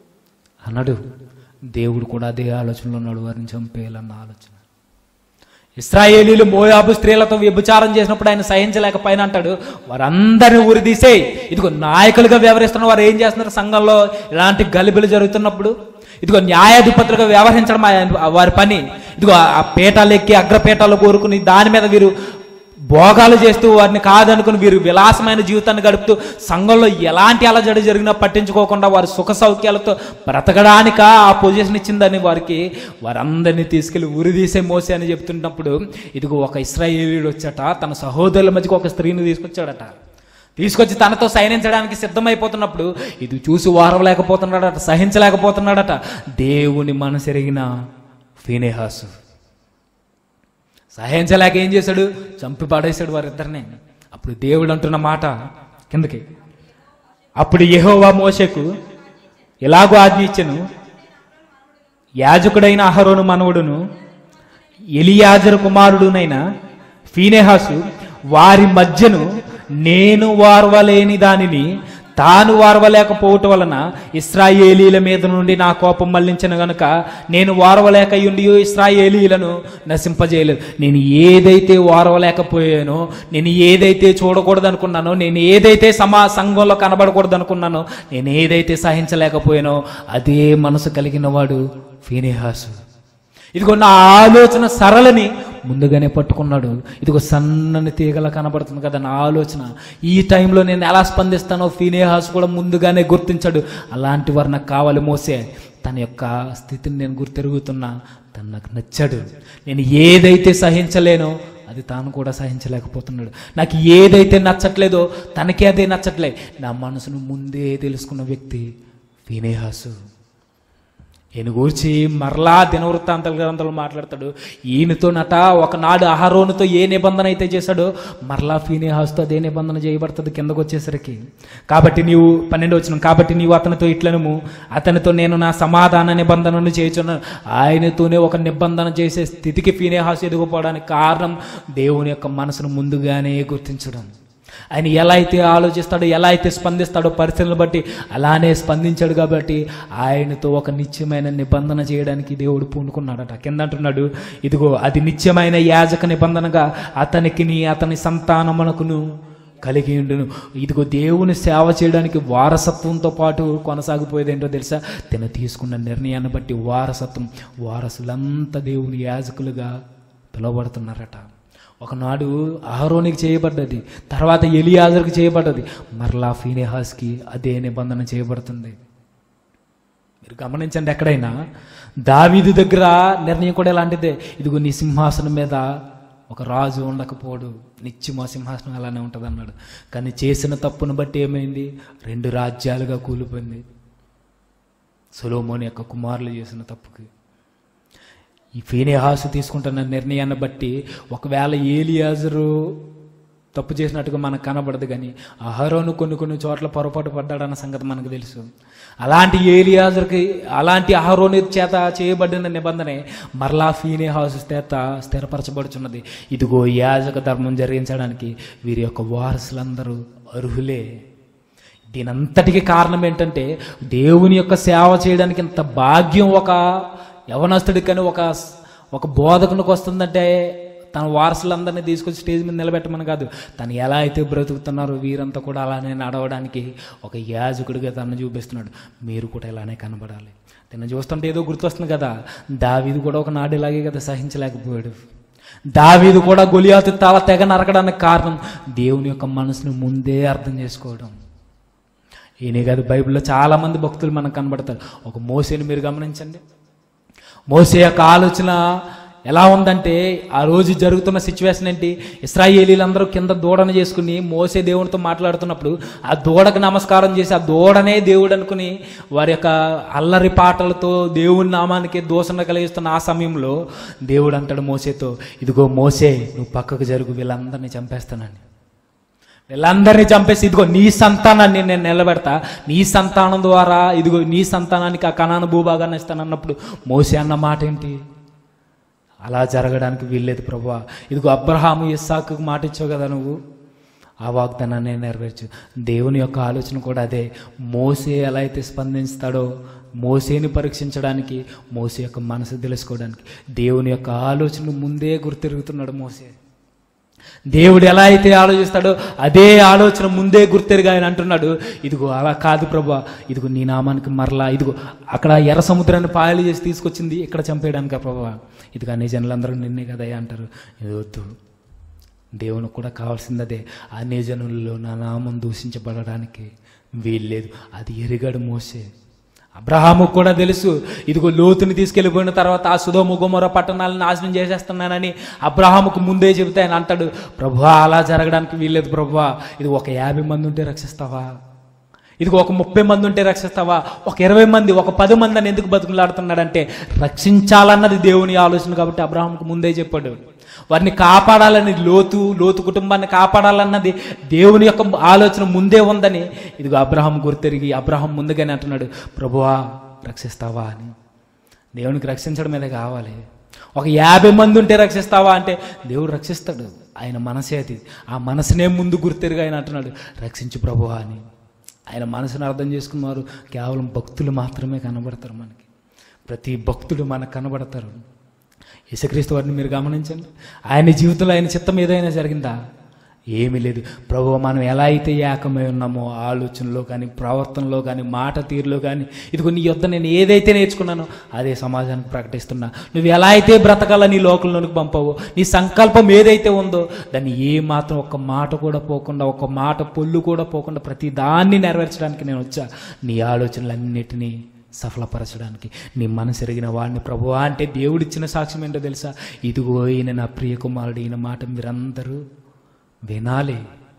అన్నాడు. దేవుడు కూడా అదే ఆలోచనలో ఉన్నాడు, వారిని చంపేయాలన్న ఆలోచన. ఇశ్రాయేలీలు మోయాబు స్త్రీలతో వ్యభిచారం చేసినప్పుడు ఆయన సహించలేకపోయినా అంటాడు, వారందరినీ ఉరిదీసేయి. ఇదిగో నాయకులుగా వ్యవహరిస్తున్న వారు ఏం చేస్తున్నారు? సంఘంలో ఇలాంటి గలిబిలు జరుగుతున్నప్పుడు ఇదిగో న్యాయాధిపతులుగా వ్యవహరించడం వారి పని. ఇదిగో ఆ పీఠాలు ఎక్కి అగ్రపీఠాలు కోరుకుని దాని మీద వీరు భోగాలు చేస్తూ వారిని కాదనుకుని వీరు విలాసమైన జీవితాన్ని గడుపుతూ సంఘంలో ఎలాంటి అలజడి జరిగినా పట్టించుకోకుండా వారి సుఖ సౌఖ్యాలతో బ్రతకడానిక ఆ పొజిషన్ ఇచ్చిందని వారికి వారందరినీ తీసుకెళ్లి ఉరిదీసే మోసే అని చెప్తున్నప్పుడు ఇదిగో ఒక ఇశ్రాయేలీయుడు వచ్చాట, తన సహోదరుల మధ్యకి ఒక స్త్రీని తీసుకొచ్చాడట. తీసుకొచ్చి తనతో సైనించడానికి సిద్ధమైపోతున్నప్పుడు ఇది చూసి వారవలేకపోతున్నాడట, సహించలేకపోతున్నాడట. దేవుని మనసెరిగిన ఫీనెహాసు సహించలేక ఏం చేశాడు? చంపి పడేశాడు వారిద్దరిని. అప్పుడు దేవుడు అంటున్న మాట కిందకి, అప్పుడు యెహోవా మోషేకు ఎలాగో ఆజ్ఞ ఇచ్చెను, యాజకుడైన అహరోను మనవడును ఎలియాజరు కుమారుడునైన ఫీనెహాసు వారి మధ్యను నేను వారవలేని దానిని తాను వారవలేకపోవటం వలన ఇశ్రాయేలీల మీద నుండి నా కోపం మళ్లించిన గనుక నేను వారవలేకయుండి ఇశ్రాయేలీలను నశింపజేయలేదు. నేను ఏదైతే వారవలేకపోయానో, నేను ఏదైతే చూడకూడదు అనుకున్నానో, నేను ఏదైతే సమా సంఘంలో కనబడకూడదు అనుకున్నానో, నేను ఏదైతే సహించలేకపోయానో అదే మనసు కలిగిన వాడు ఫీనెహాసు. ఇదిగో నా ఆలోచన సరళని ముందుగానే పట్టుకున్నాడు. ఇదిగో సన్నని తీగల కనబడుతుంది కదా నా ఆలోచన, ఈ టైంలో నేను ఎలా స్పందిస్తానో ఫీనెహాసు కూడా ముందుగానే గుర్తించాడు. అలాంటి వారు నాకు కావాలి. మోసే తన యొక్క స్థితిని నేను గుర్తెరుగుతున్నా, తను నాకు నచ్చాడు. నేను ఏదైతే సహించలేనో అది తాను కూడా సహించలేకపోతున్నాడు. నాకు ఏదైతే నచ్చట్లేదో తనకే అదే నచ్చట్లే. నా మనసును ముందే తెలుసుకున్న వ్యక్తి ఫీనెహాసు. ఈయన గురించి మరలా దినవృత్తాంతాల గ్రంథంలో మాట్లాడతాడు. ఈయనతో నట ఒకనాడు అహరోనుతో ఏ నిబంధన అయితే చేశాడో మరలా ఫీనెహాసుతో అదే నిబంధన చేయబడుతుంది కిందకు వచ్చేసరికి. కాబట్టి నీవు పన్నెండు వచ్చిన కాబట్టి నీవు అతనితో ఇట్లనము, అతనితో నేను నా సమాధాన నిబంధనను చేయుచున్నాను. ఆయనతోనే ఒక నిబంధన చేసే స్థితికి ఫీనెహాసు ఎదిగిపోవడానికి కారణం దేవుని యొక్క మనసును ముందుగానే గుర్తించడం. ఆయన ఎలా అయితే ఆలోచిస్తాడో, ఎలా అయితే స్పందిస్తాడో పరిస్థితులను బట్టి అలానే స్పందించాడు. కాబట్టి ఆయనతో ఒక నిత్యమైన నిబంధన చేయడానికి దేవుడు పూనుకున్నాడట. కింద అంటున్నాడు, ఇదిగో అది నిత్యమైన యాజక నిబంధనగా అతనికి అతని సంతానమునకును కలిగి ఉండును. ఇదిగో దేవుని సేవ చేయడానికి వారసత్వంతో పాటు కొనసాగిపోయేది ఏంటో తెలుసా? తను తీసుకున్న నిర్ణయాన్ని బట్టి వారసత్వం, వారసులంతా దేవుని యాజకులుగా పిలువబడుతున్నారట. ఒకనాడు అహరోనికి చేయబడ్డది, తర్వాత ఎలియాజర్కి చేయబడ్డది, మరలా ఫీనెహాస్కి అదే నిబంధన చేయబడుతుంది. మీరు గమనించండి, ఎక్కడైనా దావీదు దగ్గర నిర్ణయం కూడా ఎలాంటిదే. ఇదిగో నీ సింహాసనం మీద ఒక రాజు ఉండకపోడు, నిత్యం ఆ సింహాసనం అలానే ఉంటుంది అన్నాడు. కానీ చేసిన తప్పును బట్టి ఏమైంది? రెండు రాజ్యాలుగా కూలిపోయింది. సొలొమోను యొక్క కుమారులు చేసిన తప్పుకి. ఈ ఫీనెహాసు తీసుకుంటున్న నిర్ణయాన్ని బట్టి ఒకవేళ ఎలియాజరు తప్పు చేసినట్టుగా మనకు కనబడదు, కానీ అహరోను కొన్ని కొన్ని చోట్ల పొరపాటు పడ్డాడన్న సంగతి మనకు తెలుసు. అలాంటి ఎలియాజర్కి, అలాంటి అహరోను చేత చేయబడిన నిబంధనే మరలా ఫీనెహాసు చేత స్థిరపరచబడుచున్నది. ఇదిగో యాజక ధర్మం జరిగించడానికి వీరి యొక్క వారసులందరూ అర్హులే. దీనంతటికి కారణం ఏంటంటే దేవుని యొక్క సేవ చేయడానికి ఇంత భాగ్యం ఒక యవనస్తుడికి కానీ ఒక ఒక బోధకునికి వస్తుందంటే తన వారసులందరినీ తీసుకొచ్చి స్టేజ్ మీద నిలబెట్టమని కాదు, తను ఎలా అయితే బ్రతుకుతున్నారో వీరంతా కూడా అలానే నడవడానికి ఒక యాజకుడిగా తను చూపిస్తున్నాడు. మీరు కూడా ఇలానే కనబడాలి. తను చూస్తుంటే ఏదో గుర్తొస్తుంది కదా, దావీదు కూడా ఒక నాడు ఇలాగే కదా సహించలేకపోయాడు. దావీదు కూడా గొలియాతు తల తెగ నరకడానికి కారణం దేవుని యొక్క మనసును ముందే అర్థం చేసుకోవడం. ఈయనే కాదు, బైబిల్లో చాలామంది భక్తులు మనకు కనబడతారు. ఒక మోసేని మీరు గమనించండి. మోసే యొక్క ఆలోచన ఎలా ఉందంటే, ఆ రోజు జరుగుతున్న సిచ్యువేషన్ ఏంటి? ఇశ్రాయేలీలందరూ కింద దూడను చేసుకుని మోసే దేవునితో మాట్లాడుతున్నప్పుడు ఆ దూడకు నమస్కారం చేసి ఆ దూడనే దేవుడు అనుకుని వారి యొక్క అల్లరి పాటలతో దేవుని నామానికి దూషణ కలిగిస్తున్న ఆ సమయంలో దేవుడు అంటాడు మోసేతో, ఇదిగో మోసే, నువ్వు పక్కకు జరుగు, వీళ్ళందరినీ చంపేస్తానని. వీళ్ళందరినీ చంపేసి ఇదిగో నీ సంతానాన్ని నేను నిలబెడతా, నీ సంతానం ద్వారా ఇదిగో నీ సంతానానికి ఆ కనాను భూభాగాన్ని ఇస్తానన్నప్పుడు మోసే అన్న మాట ఏంటి? అలా జరగడానికి వీల్లేదు ప్రభువా, ఇదిగో అబ్రహాము ఇస్సాకు మాట ఇచ్చావు కదా నువ్వు, ఆ వాగ్దానాన్ని నెరవేర్చు. దేవుని యొక్క ఆలోచన కూడా అదే. మోసే ఎలా అయితే స్పందిస్తాడో, మోసేని పరీక్షించడానికి, మోసే యొక్క మనసు తెలుసుకోవడానికి దేవుని యొక్క ఆలోచన ముందే గుర్తిరుగుతున్నాడు మోసే. దేవుడు ఎలా అయితే ఆలోచిస్తాడో అదే ఆలోచన ముందే గుర్తెరిగా ఆయన అంటున్నాడు, ఇదిగో అలా కాదు ప్రభువా, ఇదిగో నీ నామానికి మరలా, ఇదిగో అక్కడ ఎర్ర సముద్రాన్ని పాయలు చేసి తీసుకొచ్చింది ఇక్కడ చంపేయడానికా ప్రభువా, ఇదిగో అన్ని జనులందరూ నిన్నే కదయ్యా అంటారు. ఇది వద్దు, దేవునికి కూడా కావాల్సింది అదే. అన్ని జనుల్లో నా నామం దూషించబడడానికి వీల్లేదు. అది ఎరిగాడు మోసే. అబ్రహాముకు కూడా తెలుసు, ఇదిగో లోతుని తీసుకెళ్ళిపోయిన తర్వాత ఆ సొదొమ గొమొర్రా పట్టణాలను నాశనం చేసేస్తున్నానని అబ్రహాముకు ముందే చెబితే ఆయన అంటాడు, ప్రభువా అలా జరగడానికి వీల్లేదు ప్రభువా, ఇది ఒక యాభై మంది ఉంటే రక్షిస్తావా, ఇదిగో ఒక ముప్పై మంది ఉంటే రక్షిస్తావా, ఒక ఇరవై మంది, ఒక పది మంది అని ఎందుకు బతుకులాడుతున్నాడంటే రక్షించాలన్నది దేవుని ఆలోచన కాబట్టి అబ్రహాముకు ముందే చెప్పాడు. వారిని కాపాడాలని, లోతు లోతు కుటుంబాన్ని కాపాడాలన్నది దేవుని యొక్క ఆలోచన ముందే ఉందని ఇదిగో అబ్రహాం గుర్తెరిగి అబ్రహాం ముందుగానే అంటున్నాడు, ప్రభువా రక్షిస్తావా అని. దేవునికి రక్షించడం మీద కావాలి. ఒక యాభై మంది ఉంటే రక్షిస్తావా అంటే దేవుడు రక్షిస్తాడు, ఆయన మనసే అది. ఆ మనసునే ముందు గుర్తెరిగి ఆయన అంటున్నాడు, రక్షించు ప్రభువా అని. ఆయన మనసును అర్థం చేసుకున్నవారు కేవలం భక్తులు మాత్రమే కనబడతారు. మనకి ప్రతి భక్తుడు మనకు కనబడతారు. యేసుక్రీస్తు వారిని మీరు గమనించండి, ఆయన జీవితంలో ఆయన చిత్తం ఏదైనా జరిగిందా? ఏమీ లేదు. ప్రభువా మనం ఎలా అయితే ఏకమై ఉన్నామో ఆలోచనలో కానీ, ప్రవర్తనలో కానీ, మాట తీరులో కానీ, ఇదిగో నీ యొద్ద నేను ఏదైతే నేర్చుకున్నానో అదే సమాజానికి ప్రకటిస్తున్నా. నువ్వు ఎలా అయితే బ్రతకాలని నీ లోకంలోనికి పంపావో, నీ సంకల్పం ఏదైతే ఉందో దాన్ని ఏ మాత్రం ఒక్క మాట కూడా పోకుండా, ఒక్క మాట పొల్లు కూడా పోకుండా ప్రతి దాన్ని నెరవేర్చడానికి నేను వచ్చా. నీ ఆలోచనలన్నిటినీ సఫలపరచడానికి. నీ మనసు ఎరిగిన వాడిని ప్రభువా అంటే దేవుడిచ్చిన సాక్ష్యం ఏంటో తెలుసా? ఇదిగో ఈయన నా ప్రియ కుమారుడు, ఈయన మాట మీరందరూ వినాలి.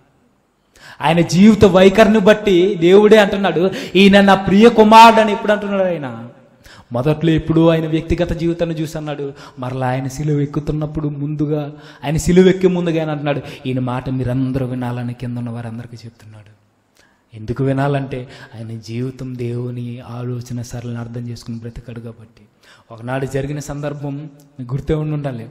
ఆయన జీవిత వైఖరిని బట్టి దేవుడే అంటున్నాడు, ఈయన నా ప్రియ కుమారుడు అని ఎప్పుడు అంటున్నాడు ఆయన? మొదట్లో ఎప్పుడు ఆయన వ్యక్తిగత జీవితాన్ని చూసి అన్నాడు. మరలా ఆయన సిలువ ఎక్కుతున్నప్పుడు ముందుగా, ఆయన సిలువ ఎక్కే ముందుగా ఆయన అంటున్నాడు, ఈయన మాట మీరందరూ వినాలని కింద ఉన్న వారందరికీ చెప్తున్నాడు. ఎందుకు వినాలంటే ఆయన జీవితం దేవుని ఆలోచన సరళని అర్థం చేసుకుని బ్రతికాడు కాబట్టి. ఒకనాడు జరిగిన సందర్భం మీకు గుర్తే ఉండి ఉండాలి.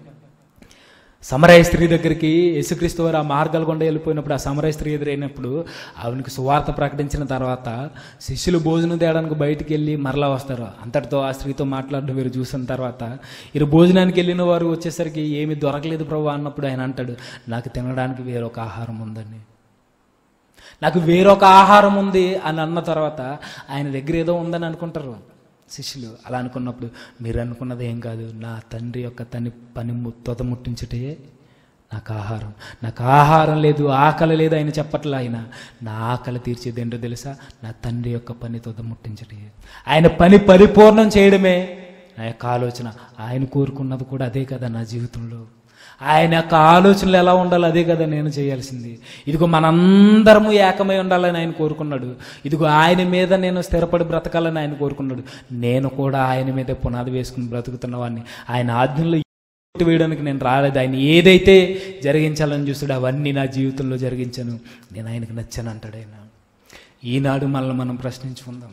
సమరయ స్త్రీ దగ్గరికి యేసుక్రీస్తు వారు ఆ మార్గాల గుండా వెళ్ళిపోయినప్పుడు, ఆ సమరయ స్త్రీ ఎదురైనప్పుడు ఆవినికి సువార్త ప్రకటించిన తర్వాత శిష్యులు భోజనం తేయడానికి బయటికి వెళ్ళి మరలా వస్తారు. అంతటితో ఆ స్త్రీతో మాట్లాడడం వీరు చూసిన తర్వాత, ఇరు భోజనానికి వెళ్ళిన వారు వచ్చేసరికి ఏమీ దొరకలేదు ప్రభు అన్నప్పుడు ఆయన అంటాడు, నాకు తినడానికి వేరొక ఆహారం ఉందని, నాకు వేరొక ఆహారం ఉంది అని అన్న తర్వాత ఆయన దగ్గర ఏదో ఉందని అనుకుంటారు శిష్యులు. అలా అనుకున్నప్పుడు మీరు అనుకున్నది ఏం కాదు, నా తండ్రి యొక్క తని పని తొద ముట్టించుటే నాకు ఆహారం. నాకు ఆహారం లేదు, ఆకలి లేదు ఆయన చెప్పట్లే. ఆయన నా ఆకలి తీర్చేది ఏంటో తెలుసా? నా తండ్రి యొక్క పని తొద ముట్టించటే. ఆయన పని పరిపూర్ణం చేయడమే నా యొక్క ఆలోచన. ఆయన కోరుకున్నది కూడా అదే కదా నా జీవితంలో. ఆయన యొక్క ఆలోచనలు ఎలా ఉండాలి అదే కదా నేను చేయాల్సింది. ఇదిగో మనందరము ఏకమై ఉండాలని ఆయన కోరుకున్నాడు. ఇదిగో ఆయన మీద నేను స్థిరపడి బ్రతకాలని ఆయన కోరుకున్నాడు. నేను కూడా ఆయన మీద పునాది వేసుకుని బ్రతుకుతున్న వాడిని. ఆయన ఆజ్ఞల్లో వేయడానికి నేను రాలేదు. ఆయన ఏదైతే జరిగించాలని చూస్తాడో అవన్నీ నా జీవితంలో జరిగించాను, నేను ఆయనకు నచ్చాను అంటాడు ఆయన. ఈనాడు మనల్ని మనం ప్రశ్నించుకుందాం.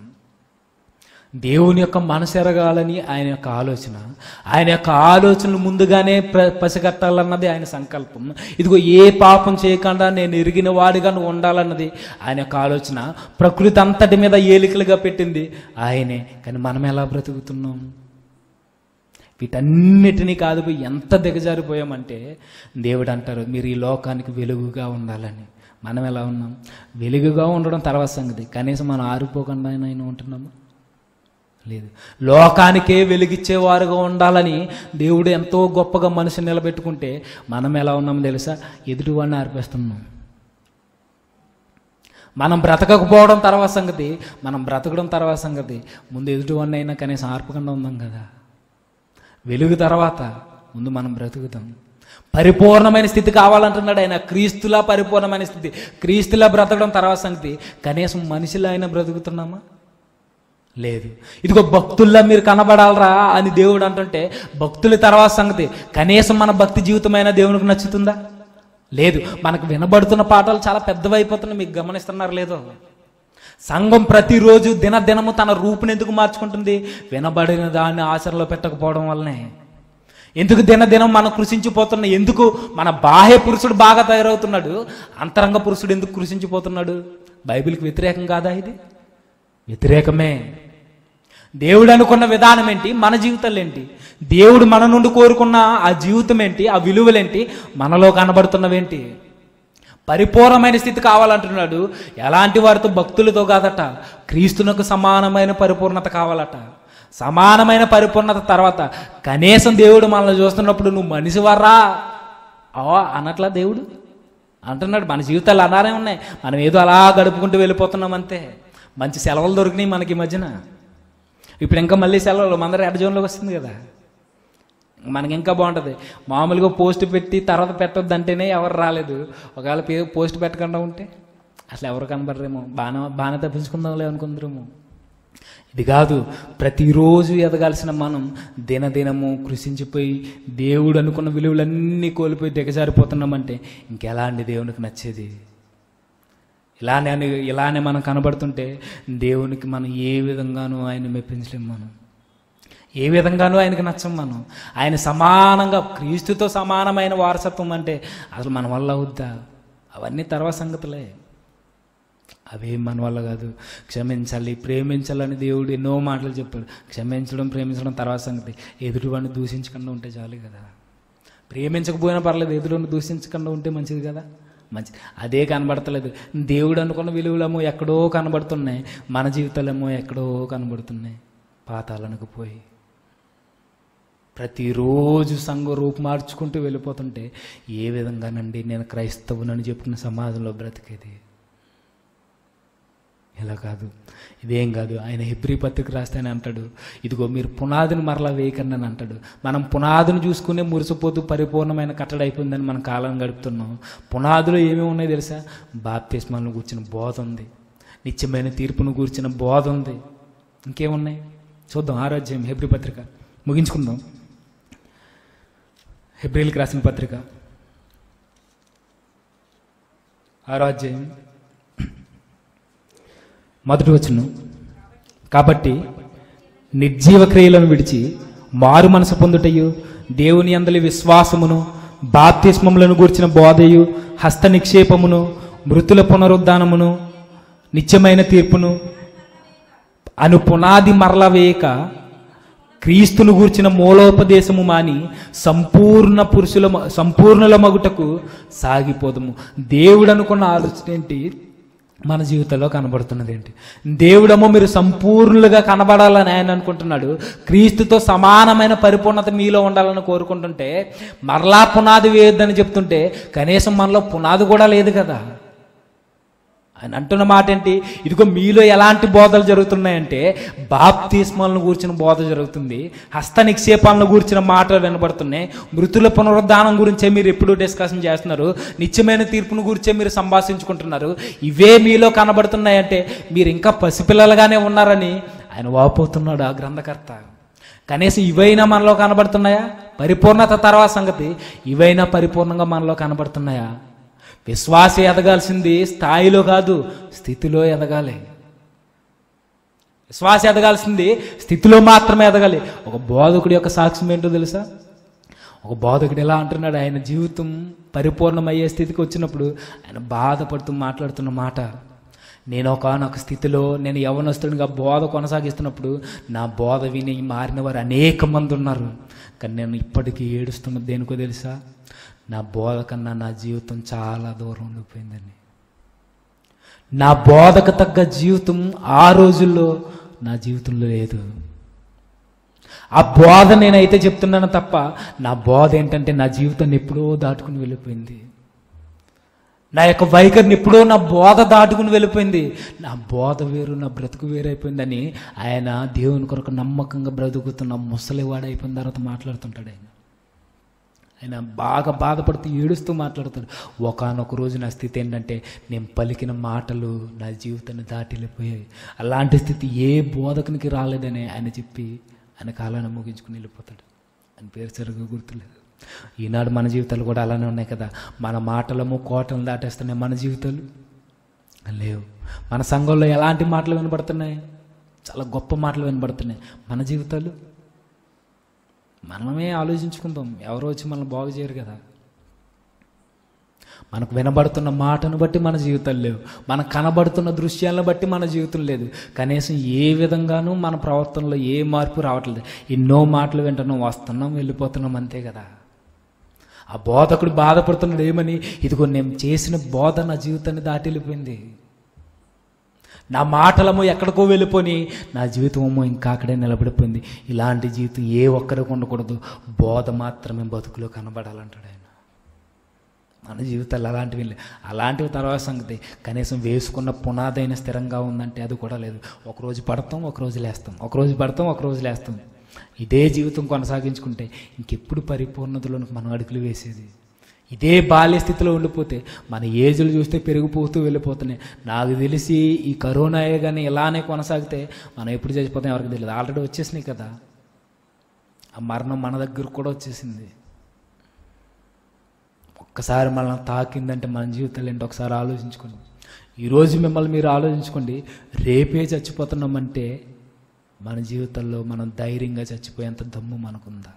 దేవుని యొక్క మనసు ఎరగాలని ఆయన యొక్క ఆలోచన, ఆయన యొక్క ఆలోచనలు ముందుగానే ప్ర పసిగట్టాలన్నది ఆయన సంకల్పం. ఇదిగో ఏ పాపం చేయకుండా నేను ఎరిగిన వాడిగా నువ్వు ఉండాలన్నది ఆయన యొక్క ఆలోచన. ప్రకృతి అంతటి మీద ఏలికలుగా పెట్టింది ఆయనే. కానీ మనం ఎలా బ్రతుకుతున్నాం? వీటన్నిటినీ కాదు పోయి ఎంత దిగజారిపోయామంటే దేవుడు అంటారు మీరు ఈ లోకానికి వెలుగుగా ఉండాలని. మనం ఎలా ఉన్నాం? వెలుగుగా ఉండడం తర్వాత సంగతి, కనీసం మనం ఆరిపోకుండా అయినా ఉంటున్నాము లేదు. లోకానికే వెలిగిచ్చేవారుగా ఉండాలని దేవుడు ఎంతో గొప్పగా మనిషిని నిలబెట్టుకుంటే మనం ఎలా ఉన్నామో తెలుసా? ఎదుటివాడిని ఆర్పేస్తున్నాం. మనం బ్రతకకపోవడం తర్వాత సంగతి, మనం బ్రతకడం తర్వాత సంగతి, ముందు ఎదుటివాడిని అయినా కనీసం ఆర్పకుండా ఉందాం కదా. వెలుగు తర్వాత ముందు మనం బ్రతుకుతాం. పరిపూర్ణమైన స్థితి కావాలంటున్నాడు ఆయన. క్రీస్తులా పరిపూర్ణమైన స్థితి, క్రీస్తులా బ్రతకడం తర్వాత సంగతి. కనీసం మనిషిలా అయినా బ్రతుకుతున్నామా? లేదు. ఇదిగో భక్తుల్లా మీరు కనబడాలరా అని దేవుడు అంటుంటే భక్తుల తర్వాత సంగతి. కనీసం మన భక్తి జీవితమైన దేవునికి నచ్చుతుందా? లేదు. మనకు వినబడుతున్న పాటలు చాలా పెద్దవైపోతున్నాయి, మీకు గమనిస్తున్నారు లేదో? సంఘం ప్రతిరోజు దినదినము తన రూపుని ఎందుకు మార్చుకుంటుంది? వినబడిన దాన్ని ఆచరణలో పెట్టకపోవడం వల్లనే. ఎందుకు దినదినం మనం కృషించిపోతున్నాం? ఎందుకు మన బాహ్య పురుషుడు బాగా తయారవుతున్నాడు, అంతరంగ పురుషుడు ఎందుకు కృషించిపోతున్నాడు? బైబిల్కి వ్యతిరేకం కాదా ఇది? వ్యతిరేకమే. దేవుడు అనుకున్న విధానం ఏంటి, మన జీవితాలు ఏంటి? దేవుడు మన నుండి కోరుకున్న ఆ జీవితం ఏంటి, ఆ విలువలేంటి, మనలో కనబడుతున్నవేంటి? పరిపూర్ణమైన స్థితి కావాలంటున్నాడు. ఎలాంటి వారితో? భక్తులతో కాదట, క్రీస్తునకు సమానమైన పరిపూర్ణత కావాలట. సమానమైన పరిపూర్ణత తర్వాత కనీసం దేవుడు మనల్ని చూస్తున్నప్పుడు నువ్వు మనిషి వర్రా అవా అన్నట్లా దేవుడు అంటున్నాడు. మన జీవితాలు అలానే ఉన్నాయి, మనం ఏదో అలా గడుపుకుంటూ వెళ్ళిపోతున్నాం అంతే. మంచి సెలవులు దొరికినాయి మనకి ఈ మధ్యన. ఇప్పుడు ఇంకా మళ్ళీ సెలవులు మన రెడ్ జోన్లోకి వస్తుంది కదా, మనకి ఇంకా బాగుంటుంది. మామూలుగా పోస్ట్ పెట్టి తర్వాత పెట్టొద్దు అంటేనే ఎవరు రాలేదు. ఒకవేళ పోస్ట్ పెట్టకుండా ఉంటే అసలు ఎవరు కనబడరేమో, బాగా బాగానే తప్పించుకుందాంలే అనుకుందరేమో. ఇది కాదు, ప్రతిరోజు ఎదగాల్సిన మనం దినదినము కృషించిపోయి దేవుడు అనుకున్న విలువలన్నీ కోల్పోయి దిగజారిపోతున్నామంటే ఇంకెలాంటి దేవునికి నచ్చేది? ఇలానే ఇలానే మనం కనబడుతుంటే దేవునికి మనం ఏ విధంగానూ ఆయన మెప్పించలేము, మనం ఏ విధంగానూ ఆయనకి నచ్చం. మనం ఆయన సమానంగా క్రీస్తుతో సమానమైన వారసత్వం అంటే అసలు మన వల్ల అవుద్దా? అవన్నీ తర్వాత సంగతులే, అవేం మన వల్ల కాదు. క్షమించాలి, ప్రేమించాలని దేవుడు ఎన్నో మాటలు చెప్పాడు. క్షమించడం, ప్రేమించడం తర్వాత సంగతి. ఎదుటివాడిని దూషించకుండా ఉంటే చాలు కదా. ప్రేమించకపోయినా పర్లేదు, ఎదుటివాడిని దూషించకుండా ఉంటే మంచిది కదా. మంచి అదే కనబడతలేదు. దేవుడు అనుకున్న విలువలేమో ఎక్కడో కనబడుతున్నాయి, మన జీవితాలేమో ఎక్కడో కనబడుతున్నాయి పాతాళానికి పోయి. ప్రతిరోజు సంఘ రూపు మార్చుకుంటూ వెళ్ళిపోతుంటే ఏ విధంగానండి నేను క్రైస్తవునని చెప్పుకున్న సమాజంలో బ్రతికేది? ఇలా కాదు, ఇదేం కాదు. ఆయన హెబ్రీ పత్రిక రాస్తానే అంటాడు, ఇదిగో మీరు పునాదిని మరలా వేయకండి అని అంటాడు. మనం పునాదిని చూసుకునే మురిసిపోతూ పరిపూర్ణమైన కట్టడి అయిపోయిందని మనం కాలం గడుపుతున్నాం. పునాదులో ఏమేమి ఉన్నాయి తెలుసా? బాప్తిస్మాలను కూర్చిన బోధ ఉంది, నిత్యమైన తీర్పును కూర్చిన బోధ ఉంది. ఇంకేమున్నాయి చూద్దాం. ఆరో అధ్యాయం హెబ్రీ పత్రిక ముగించుకుందాం. హెబ్రీలకు రాసిన పత్రిక ఆరో అధ్యాయం మొదటి వచనం. కాబట్టి నిర్జీవ క్రియలను విడిచి మారు మనసు పొందుటయు, దేవుని యందలి విశ్వాసమును, బాప్తిస్మములను గూర్చిన బోధయు, హస్త నిక్షేపమును, మృతుల పునరుద్ధానమును, నిత్యమైన తీర్పును అను పునాది మరల వేయక క్రీస్తును గూర్చిన మూలోపదేశము మాని సంపూర్ణ పురుషుల సంపూర్ణుల మగుటకు సాగిపోదము. దేవుడు అనుకున్న ఆలోచన ఏంటి? మన జీవితంలో కనబడుతున్నది ఏంటి? దేవుడేమో మీరు సంపూర్ణులుగా కనబడాలని ఆయన అనుకుంటున్నాడు. క్రీస్తుతో సమానమైన పరిపూర్ణత మీలో ఉండాలని కోరుకుంటుంటే మరలా పునాది వేయొద్దని చెప్తుంటే కనీసం మనలో పునాది కూడా లేదు కదా. ఆయన అంటున్న మాట ఏంటి? ఇదిగో మీలో ఎలాంటి బోధలు జరుగుతున్నాయంటే బాప్తిస్మాలను గూర్చిన బోధ జరుగుతుంది, హస్త నిక్షేపాలను గూర్చిన మాటలు వినబడుతున్నాయి, మృతుల పునరుద్ధానం గురించే మీరు ఎప్పుడూ డిస్కషన్ చేస్తున్నారు, నిత్యమైన తీర్పును గురించే మీరు సంభాషించుకుంటున్నారు. ఇవే మీలో కనబడుతున్నాయంటే మీరు ఇంకా పసిపిల్లలుగానే ఉన్నారని ఆయన వాపోతున్నాడు ఆ గ్రంథకర్త. కనీసం ఇవైనా మనలో కనబడుతున్నాయా? పరిపూర్ణత తర్వాత సంగతి, ఇవైనా పరిపూర్ణంగా మనలో కనబడుతున్నాయా? విశ్వాస ఎదగాల్సింది స్థాయిలో కాదు, స్థితిలో ఎదగాలి. విశ్వాస ఎదగాల్సింది స్థితిలో మాత్రమే ఎదగాలి. ఒక బోధకుడి యొక్క సాక్ష్యం ఏంటో తెలుసా? ఒక బోధకుడు ఎలా అంటున్నాడు, ఆయన జీవితం పరిపూర్ణమయ్యే స్థితికి వచ్చినప్పుడు ఆయన బాధపడుతూ మాట్లాడుతున్న మాట, నేను ఒకనొక స్థితిలో నేను యవ్వనస్తుడిగా బోధ కొనసాగిస్తున్నప్పుడు నా బోధ విని మారిన వారు అనేక మంది ఉన్నారు. కానీ నేను ఇప్పటికీ ఏడుస్తున్నది దేనికో తెలుసా? నా బోధ కన్నా నా జీవితం చాలా దూరం ఉండిపోయిందని. నా బోధకు తగ్గ జీవితం ఆ రోజుల్లో నా జీవితంలో లేదు. ఆ బోధ నేనైతే చెప్తున్నాను తప్ప నా బోధ ఏంటంటే నా జీవితాన్ని ఎప్పుడో దాటుకుని వెళ్ళిపోయింది. నా యొక్క వైఖరిని ఎప్పుడో నా బోధ దాటుకుని వెళ్ళిపోయింది. నా బోధ వేరు, నా బ్రతుకు వేరైపోయిందని ఆయన దేవుని కొరకు నమ్మకంగా బ్రతుకుతున్న ముసలివాడు అయిపోయిన తర్వాత మాట్లాడుతుంటాడు. ఆయన ఆయన బాగా బాధపడుతూ ఏడుస్తూ మాట్లాడతాడు. ఒకానొక రోజు నా స్థితి ఏంటంటే నేను పలికిన మాటలు నా జీవితాన్ని దాటి వెళ్ళిపోయాయి. అలాంటి స్థితి ఏ బోధకునికి రాలేదని ఆయన చెప్పి ఆయన కాలాన్ని ముగించుకుని వెళ్ళిపోతాడు. ఆయన పేరు సరిగ్గా గుర్తులేదు. ఈనాడు మన జీవితాలు కూడా అలానే ఉన్నాయి కదా. మన మాటలము కోటలు దాటేస్తున్నాయి, మన జీవితాలు లేవు. మన సంఘంలో ఎలాంటి మాటలు వినబడుతున్నాయి? చాలా గొప్ప మాటలు వినబడుతున్నాయి. మన జీవితాలు మనమే ఆలోచించుకుందాం. ఎవరో వచ్చి మనల్ని బాగు చేయరు కదా. మనకు వినబడుతున్న మాటను బట్టి మన జీవితాలు లేవు, మనకు కనబడుతున్న దృశ్యాలను బట్టి మన జీవితం లేదు. కనీసం ఏ విధంగానూ మన ప్రవర్తనలో ఏ మార్పు రావట్లేదు. ఎన్నో మాటలు వింటున్నాం, వస్తున్నాం, వెళ్ళిపోతున్నాం, అంతే కదా. ఆ బోధకుడు బాధపడుతున్నాడు ఏమని, ఇదిగో నేను చేసిన బోధ నా జీవితాన్ని దాటి వెళ్ళిపోయింది, నా మాటలమో ఎక్కడికో వెళ్ళిపోయి నా జీవితమో ఇంకా అక్కడే నిలబడిపోయింది. ఇలాంటి జీవితం ఏ ఒక్కరికి ఉండకూడదు, బోధ మాత్రమే బతుకులో కనబడాలంటాడు ఆయన. మన జీవితాలు అలాంటివి అలాంటివి తర్వాత సంగతి. కనీసం వేసుకున్న పునాదైన స్థిరంగా ఉందంటే అది కూడా లేదు. ఒకరోజు పడతాం, ఒకరోజు లేస్తాం, ఒకరోజు పడతాం, ఒకరోజు లేస్తాం. ఇదే జీవితం కొనసాగించుకుంటే ఇంకెప్పుడు పరిపూర్ణతలోనికి మనం అడుగులు వేసేది? ఇదే బాల్య స్థితిలో ఉండిపోతే మన ఏజ్లు చూస్తే పెరిగిపోతూ వెళ్ళిపోతున్నాయి. నాకు తెలిసి ఈ కరోనాయే కానీ ఇలానే కొనసాగితే మనం ఎప్పుడు చచ్చిపోతాం ఎవరికి తెలియదు. ఆల్రెడీ వచ్చేసినాయి కదా, ఆ మరణం మన దగ్గర కూడా వచ్చేసింది. ఒక్కసారి మనల్ని తాకిందంటే మన జీవితాలు ఏంటో ఒకసారి ఆలోచించుకోండి. ఈరోజు మిమ్మల్ని మీరు ఆలోచించుకోండి. రేపే చచ్చిపోతున్నామంటే మన జీవితాల్లో మనం ధైర్యంగా చచ్చిపోయేంత దమ్ము మనకుందా?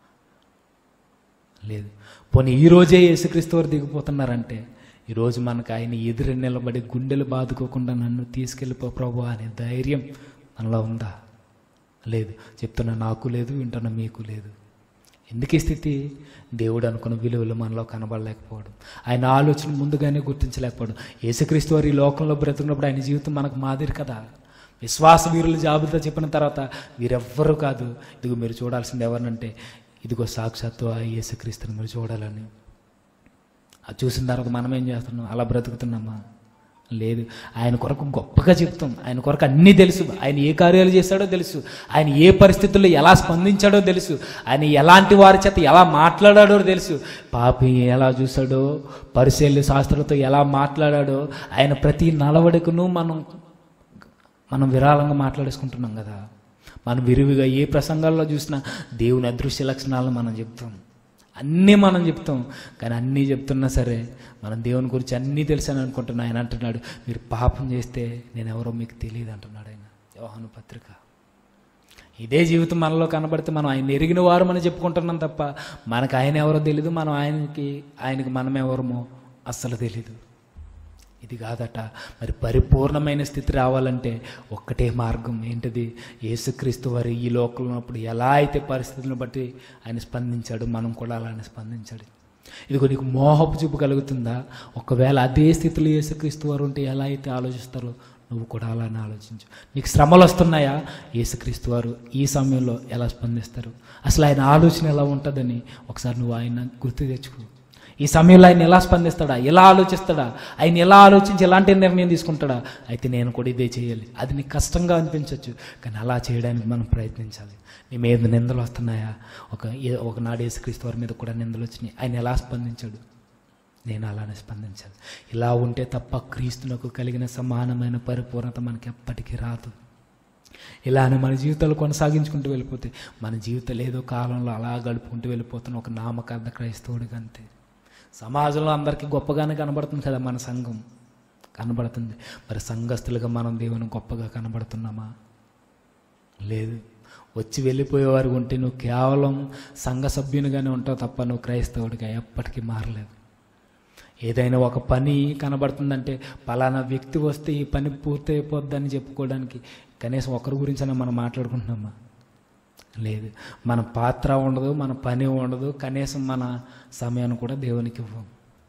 లేదు. పోనీ ఈరోజే యేసుక్రీస్తు వారు దిగిపోతున్నారంటే ఈరోజు మనకు ఆయన ఎదురు నిలబడి గుండెలు బాదుకోకుండా నన్ను తీసుకెళ్ళిపో ప్రభు అనే ధైర్యం మనలో ఉందా? లేదు. చెప్తున్నా నాకు లేదు, వింటున్నా మీకు లేదు. ఎందుకు ఈ స్థితి? దేవుడు అనుకున్న విలువలు మనలో కనబడలేకపోవడం, ఆయన ఆలోచన ముందుగానే గుర్తించలేకపోవడం. యేసుక్రీస్తు వారు ఈ లోకంలో బ్రతుకున్నప్పుడు ఆయన జీవితం మనకు మాదిరి కదా. విశ్వాస వీరుల జాబితా చెప్పిన తర్వాత వీరెవ్వరూ కాదు, ఇదిగో మీరు చూడాల్సింది ఎవరినంటే ఇదిగో సాక్షాత్తు ఆ యేసుక్రీస్తుని మీరు చూడాలని. అది చూసిన తర్వాత మనం ఏం చేస్తున్నాం? అలా బ్రతుకుతున్నామా? లేదు. ఆయన కొరకు గొప్పగా చెప్తాం, ఆయన కొరకు అన్నీ తెలుసు, ఆయన ఏ కార్యాలు చేశాడో తెలుసు, ఆయన ఏ పరిస్థితుల్లో ఎలా స్పందించాడో తెలుసు, ఆయన ఎలాంటి వారి చేత ఎలా మాట్లాడాడో తెలుసు, పాపి ఎలా చూశాడో, పరిశీలి శాస్త్రులతో ఎలా మాట్లాడాడో, ఆయన ప్రతి నడవడికను మనం మనం విరాళంగా మాట్లాడేసుకుంటున్నాం కదా. మనం విరివిగా ఏ ప్రసంగాల్లో చూసినా దేవుని అదృశ్య లక్షణాలను మనం చెప్తాం, అన్నీ మనం చెప్తాం. కానీ అన్నీ చెప్తున్నా సరే మనం దేవుని గురించి అన్నీ తెలుసని అనుకుంటున్నా. ఆయన అంటున్నాడు, మీరు పాపం చేస్తే నేను ఎవరో మీకు తెలియదు అంటున్నాడు ఆయన, యోహాను పత్రిక. ఇదే జీవితం మనలో కనబడితే మనం ఆయన ఎరిగిన వారు మనం చెప్పుకుంటున్నాం తప్ప మనకు ఆయన ఎవరో తెలీదు, మనం ఆయనకి ఆయనకి మనం ఎవరమో అస్సలు తెలీదు. ఇది కాదట. మరి పరిపూర్ణమైన స్థితి రావాలంటే ఒక్కటే మార్గం. ఏంటిది? యేసుక్రీస్తు వారు ఈ లోకంలో ఉన్నప్పుడు ఎలా అయితే పరిస్థితులను బట్టి ఆయన స్పందించాడు, మనం కూడా అలానే స్పందించాడు. ఇదిగో నీకు మోహపు చూపు కలుగుతుందా? ఒకవేళ అదే స్థితిలో యేసుక్రీస్తు వారు ఉంటే ఎలా అయితే ఆలోచిస్తారో నువ్వు కూడా అలానే ఆలోచించు. నీకు శ్రమలు వస్తున్నాయా? యేసుక్రీస్తు వారు ఈ సమయంలో ఎలా స్పందిస్తారు, అసలు ఆయన ఆలోచన ఎలా ఉంటుందని ఒకసారి నువ్వు ఆయన గుర్తు తెచ్చుకో. ఈ సమయంలో ఆయన ఎలా స్పందిస్తాడా, ఎలా ఆలోచిస్తాడా, ఆయన ఎలా ఆలోచించి ఎలాంటి నిర్ణయం తీసుకుంటాడా? అయితే నేను కూడా ఇదే చేయాలి. అది నీకు కష్టంగా అనిపించవచ్చు, కానీ అలా చేయడానికి మనం ప్రయత్నించాలి. నీ మీద నిందలు వస్తున్నాయా? ఒక ఒకనాడు యేసుక్రీస్తు వారి మీద కూడా నిందలు వచ్చినాయి. ఆయన ఎలా స్పందించాడు? నేను అలానే స్పందించాలి. ఇలా ఉంటే తప్ప క్రీస్తునకు కలిగిన సమానమైన పరిపూర్ణత మనకి ఎప్పటికీ రాదు. ఇలానే మన జీవితాలు కొనసాగించుకుంటూ వెళ్ళిపోతే మన జీవితాలు ఏదో కాలంలో అలా గడుపుకుంటూ వెళ్ళిపోతున్న ఒక నామకార్థ క్రైస్తవుడిగా అంతే. సమాజంలో అందరికీ గొప్పగానే కనబడుతుంది కదా మన సంఘం, కనబడుతుంది. మరి సంఘస్థులుగా మనం దేవుని గొప్పగా కనబడుతున్నామా? లేదు. వచ్చి వెళ్ళిపోయేవారు ఉంటే నువ్వు కేవలం సంఘ సభ్యునిగానే ఉంటావు తప్ప నువ్వు క్రైస్తవుడిగా ఎప్పటికీ మారలేదు. ఏదైనా ఒక పని కనబడుతుందంటే పలానా వ్యక్తి వస్తే ఈ పని పూర్తి అయిపోద్దని చెప్పుకోవడానికి కనీసం ఒకరి గురించైనా మనం మాట్లాడుకుంటున్నామా? లేదు. మన పాత్ర ఉండదు, మన పని ఉండదు, కనీసం మన సమయాన్ని కూడా దేవునికి ఇవ్వం.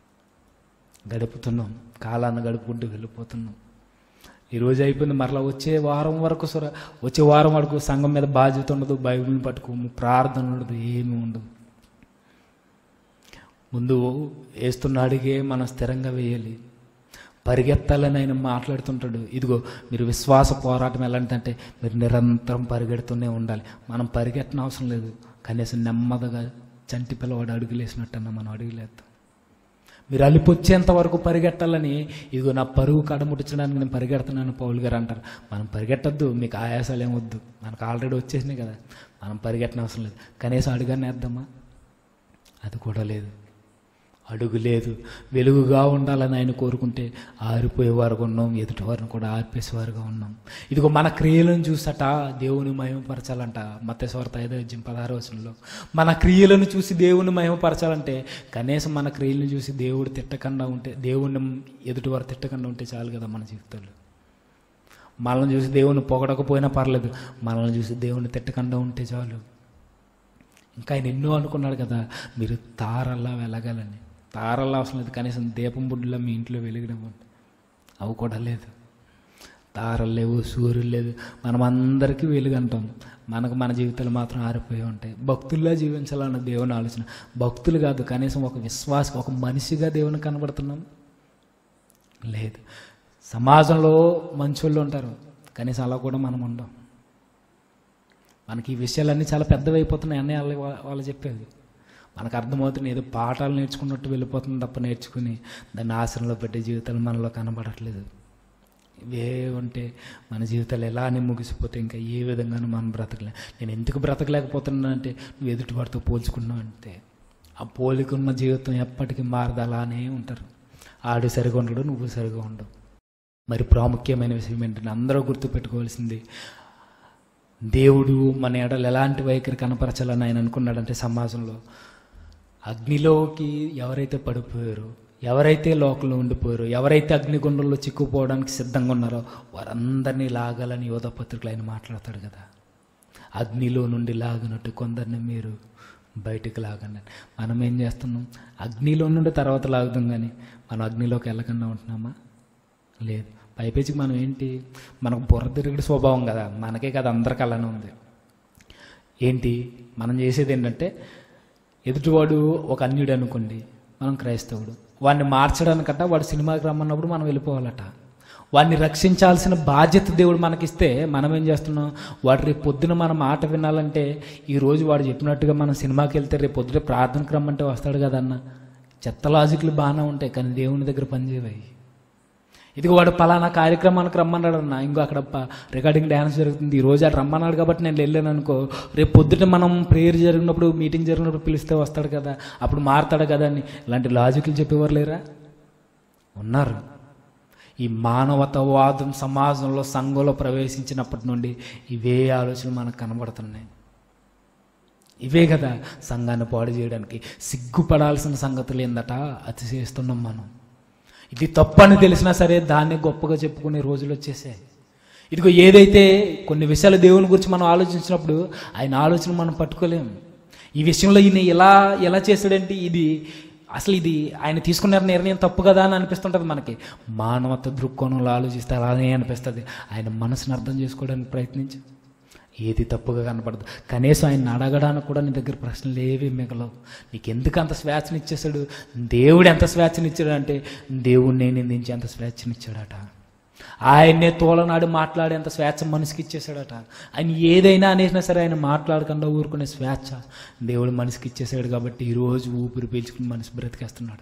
గడుపుతున్నాం, కాలాన్ని గడుపుకుంటూ వెళ్ళిపోతున్నాం. ఈరోజు అయిపోయింది, మరలా వచ్చే వారం వరకు సుర వచ్చే వారం వరకు సంఘం మీద బాధ్యత ఉండదు, బైబిల్ని పట్టుకోము, ప్రార్థన ఉండదు, ఏమీ ఉండదు. ముందు వేస్తున్న అడిగే మనం స్థిరంగా వేయాలి, పరిగెత్తాలని ఆయన మాట్లాడుతుంటాడు. ఇదిగో మీరు విశ్వాస పోరాటం ఎలాంటిదంటే మీరు నిరంతరం పరిగెడుతూనే ఉండాలి. మనం పరిగెట్టని అవసరం లేదు, కనీసం నెమ్మదిగా చంటి పిల్లవాడు అడుగులేసినట్టన్నా మనం అడుగులేస్తాం. మీరు అలిపొచ్చేంత వరకు పరిగెట్టాలని, ఇదిగో నా పరుగు కడముట్టించడానికి నేను పరిగెడుతున్నాను పౌలు గారు అంటారు. మనం పరిగెట్టద్దు, మీకు ఆయాసాలు ఏమొద్దు, మనకు ఆల్రెడీ వచ్చేసినాయి కదా, మనం పరిగెట్టని అవసరం లేదు. కనీసం అడుగానే వేద్దామా? అది కూడా లేదు. అడుగు లేదు. వెలుగుగా ఉండాలని ఆయన కోరుకుంటే ఆరిపోయేవారుగా ఉన్నాం, ఎదుటి వారిని కూడా ఆర్పేసేవారుగా ఉన్నాం. ఇదిగో మన క్రియలను చూసట దేవుని మహిమపరచాలంట. మత్తయి సువార్త ఐదో అధ్యాయం పదహారవ వచనంలో మన క్రియలను చూసి దేవుని మహిమపరచాలంటే కనీసం మన క్రియలను చూసి దేవుడు తిట్టకుండా ఉంటే, దేవుని ఎదుటివారు తిట్టకుండా ఉంటే చాలు కదా మన జీవితంలో. మనల్ని చూసి దేవుని పొగడకపోయినా పర్లేదు, మనల్ని చూసి దేవుని తిట్టకుండా ఉంటే చాలు. ఇంకా ఆయన ఎన్నో అనుకున్నాడు కదా, మీరు తారల్లా వెలగాలని. తారల్లా అవసరం లేదు, కనీసం దీపం బుడ్డులా మీ ఇంట్లో వెలిగడం అవి కూడా లేదు. తారలు లేవు, సూర్యులు లేదు, మనం అందరికీ వెలుగంటాం. మనకు మన జీవితాలు మాత్రం ఆరిపోయి ఉంటాయి. భక్తుల్లా జీవించాలన్న దేవుని ఆలోచన. భక్తులు కాదు, కనీసం ఒక విశ్వాసం, ఒక మనిషిగా దేవుని కనబడుతున్నాం లేదు. సమాజంలో మంచోళ్ళు ఉంటారు, కనీసం అలా కూడా మనం ఉండం. మనకి ఈ విషయాలన్నీ చాలా పెద్దవి అయిపోతున్నాయి అన్నీ వాళ్ళ వాళ్ళు చెప్పేది. మనకు అర్థమవుతుంది, ఏదో పాఠాలు నేర్చుకున్నట్టు వెళ్ళిపోతుంది తప్ప నేర్చుకుని దాన్ని ఆశ్రమంలో పెట్టే జీవితాలు మనలో కనబడట్లేదు. ఇవే ఉంటే మన జీవితాలు ఎలా అని ముగిసిపోతే ఇంకా ఏ విధంగానూ మనం బ్రతకలే. నేను ఎందుకు బ్రతకలేకపోతున్నా అంటే నువ్వు ఎదుటివాడితో పోల్చుకున్నావు అంటే. ఆ పోలికున్న జీవితం ఎప్పటికీ మారదు, అలానే ఉంటారు. ఆడు సరిగా ఉండడు, నువ్వు సరిగా ఉండవు. మరి ప్రాముఖ్యమైన విషయం ఏంటంటే అందరూ గుర్తుపెట్టుకోవాల్సింది, దేవుడు మన ఎడలు ఎలాంటి వైఖరి కనపరచాలని ఆయన అనుకున్నాడంటే సమాజంలో అగ్నిలోకి ఎవరైతే పడిపోయారో, ఎవరైతే లోకంలో ఉండిపోయారో, ఎవరైతే అగ్నిగుండంలో చిక్కుపోవడానికి సిద్ధంగా ఉన్నారో వారందరినీ లాగాలని యోధ పత్రికలు ఆయన మాట్లాడతాడు కదా. అగ్నిలో నుండి లాగినట్టు కొందరిని మీరు బయటికి లాగండి. మనం ఏం చేస్తున్నాం? అగ్నిలో నుండి తర్వాత లాగుతాం, కానీ మనం అగ్నిలోకి వెళ్ళకుండా ఉంటున్నామా? లేదు. పైపేచికి మనం ఏంటి, మనకు బుర్ర తిరిగి స్వభావం కదా, మనకే కదా, అందరికీ అలానే ఉంది. ఏంటి మనం చేసేది ఏంటంటే, ఎదుటివాడు ఒక అన్యుడు అనుకోండి, మనం క్రైస్తవుడు, వాడిని మార్చడానికట వాడు సినిమాకి రమ్మన్నప్పుడు మనం వెళ్ళిపోవాలట. వాడిని రక్షించాల్సిన బాధ్యత దేవుడు మనకిస్తే మనం ఏం చేస్తున్నాం? వాడు రేపు పొద్దున మన మాట వినాలంటే, ఈరోజు వాడు చెప్పినట్టుగా మనం సినిమాకి వెళ్తే రేపు పొద్దున ప్రార్థనకు రమ్మంటే వస్తాడు కదన్న. చెత్త లాజిక్లు బాగానే ఉంటాయి, కానీ దేవుని దగ్గర పనిచేయవాయి. ఇదిగో వాడు పలానా కార్యక్రమానికి రమ్మన్నాడు అన్న, ఇంకో అక్కడ రికార్డింగ్ డ్యాన్స్ జరుగుతుంది, ఈరోజు అక్కడ రమ్మన్నాడు కాబట్టి నేను వెళ్ళాను అనుకో, రేపు పొద్దుట మనం ప్రేయర్ జరిగినప్పుడు, మీటింగ్ జరిగినప్పుడు పిలిస్తే వస్తాడు కదా, అప్పుడు మారుతాడు కదా అని ఇలాంటి లాజిక్లు చెప్పేవారు లేరా? ఉన్నారు. ఈ మానవతావాదం సమాజంలో, సంఘంలో ప్రవేశించినప్పటి నుండి ఇవే ఆలోచనలు మనకు కనబడుతున్నాయి. ఇవే కదా సంఘాన్ని పాడు చేయడానికి. సిగ్గుపడాల్సిన సంగతులు ఏందట అతిశయిస్తున్నాం మనం. ఇది తప్పని తెలిసినా సరే దాన్ని గొప్పగా చెప్పుకునే రోజులు వచ్చేసాయి. ఇదిగో ఏదైతే కొన్ని విషయాలు దేవుని గురించి మనం ఆలోచించినప్పుడు ఆయన ఆలోచన మనం పట్టుకోలేము. ఈ విషయంలో ఈయన ఎలా ఎలా చేశాడంటే, ఇది అసలు ఇది ఆయన తీసుకున్న నిర్ణయం తప్పు కదా అని అనిపిస్తుంటుంది మనకి. మానవత దృక్కోణంలో ఆలోచిస్తే అలానే అనిపిస్తుంది. ఆయన మనసును అర్థం చేసుకోవడానికి ప్రయత్నించి ఏది తప్పుగా కనపడదు. కనీసం ఆయన అడగడానికి కూడా నీ దగ్గర ప్రశ్నలు ఏవి మిగలవు. నీకు ఎందుకు అంత స్వేచ్ఛనిచ్చేశాడు? దేవుడు ఎంత స్వేచ్ఛనిచ్చాడు అంటే, దేవుడిని నిందించి ఎంత స్వేచ్ఛనిచ్చాడట. ఆయన్నే తోలనాడు మాట్లాడేంత స్వేచ్ఛ మనిషికి ఇచ్చేసాడట. ఆయన ఏదైనా అనేసినా సరే ఆయన మాట్లాడకుండా ఊరుకునే స్వేచ్ఛ దేవుడు మనిషికి ఇచ్చేసాడు. కాబట్టి ఈరోజు ఊపిరి పీల్చుకుని మనిషి బ్రతికేస్తున్నాడు.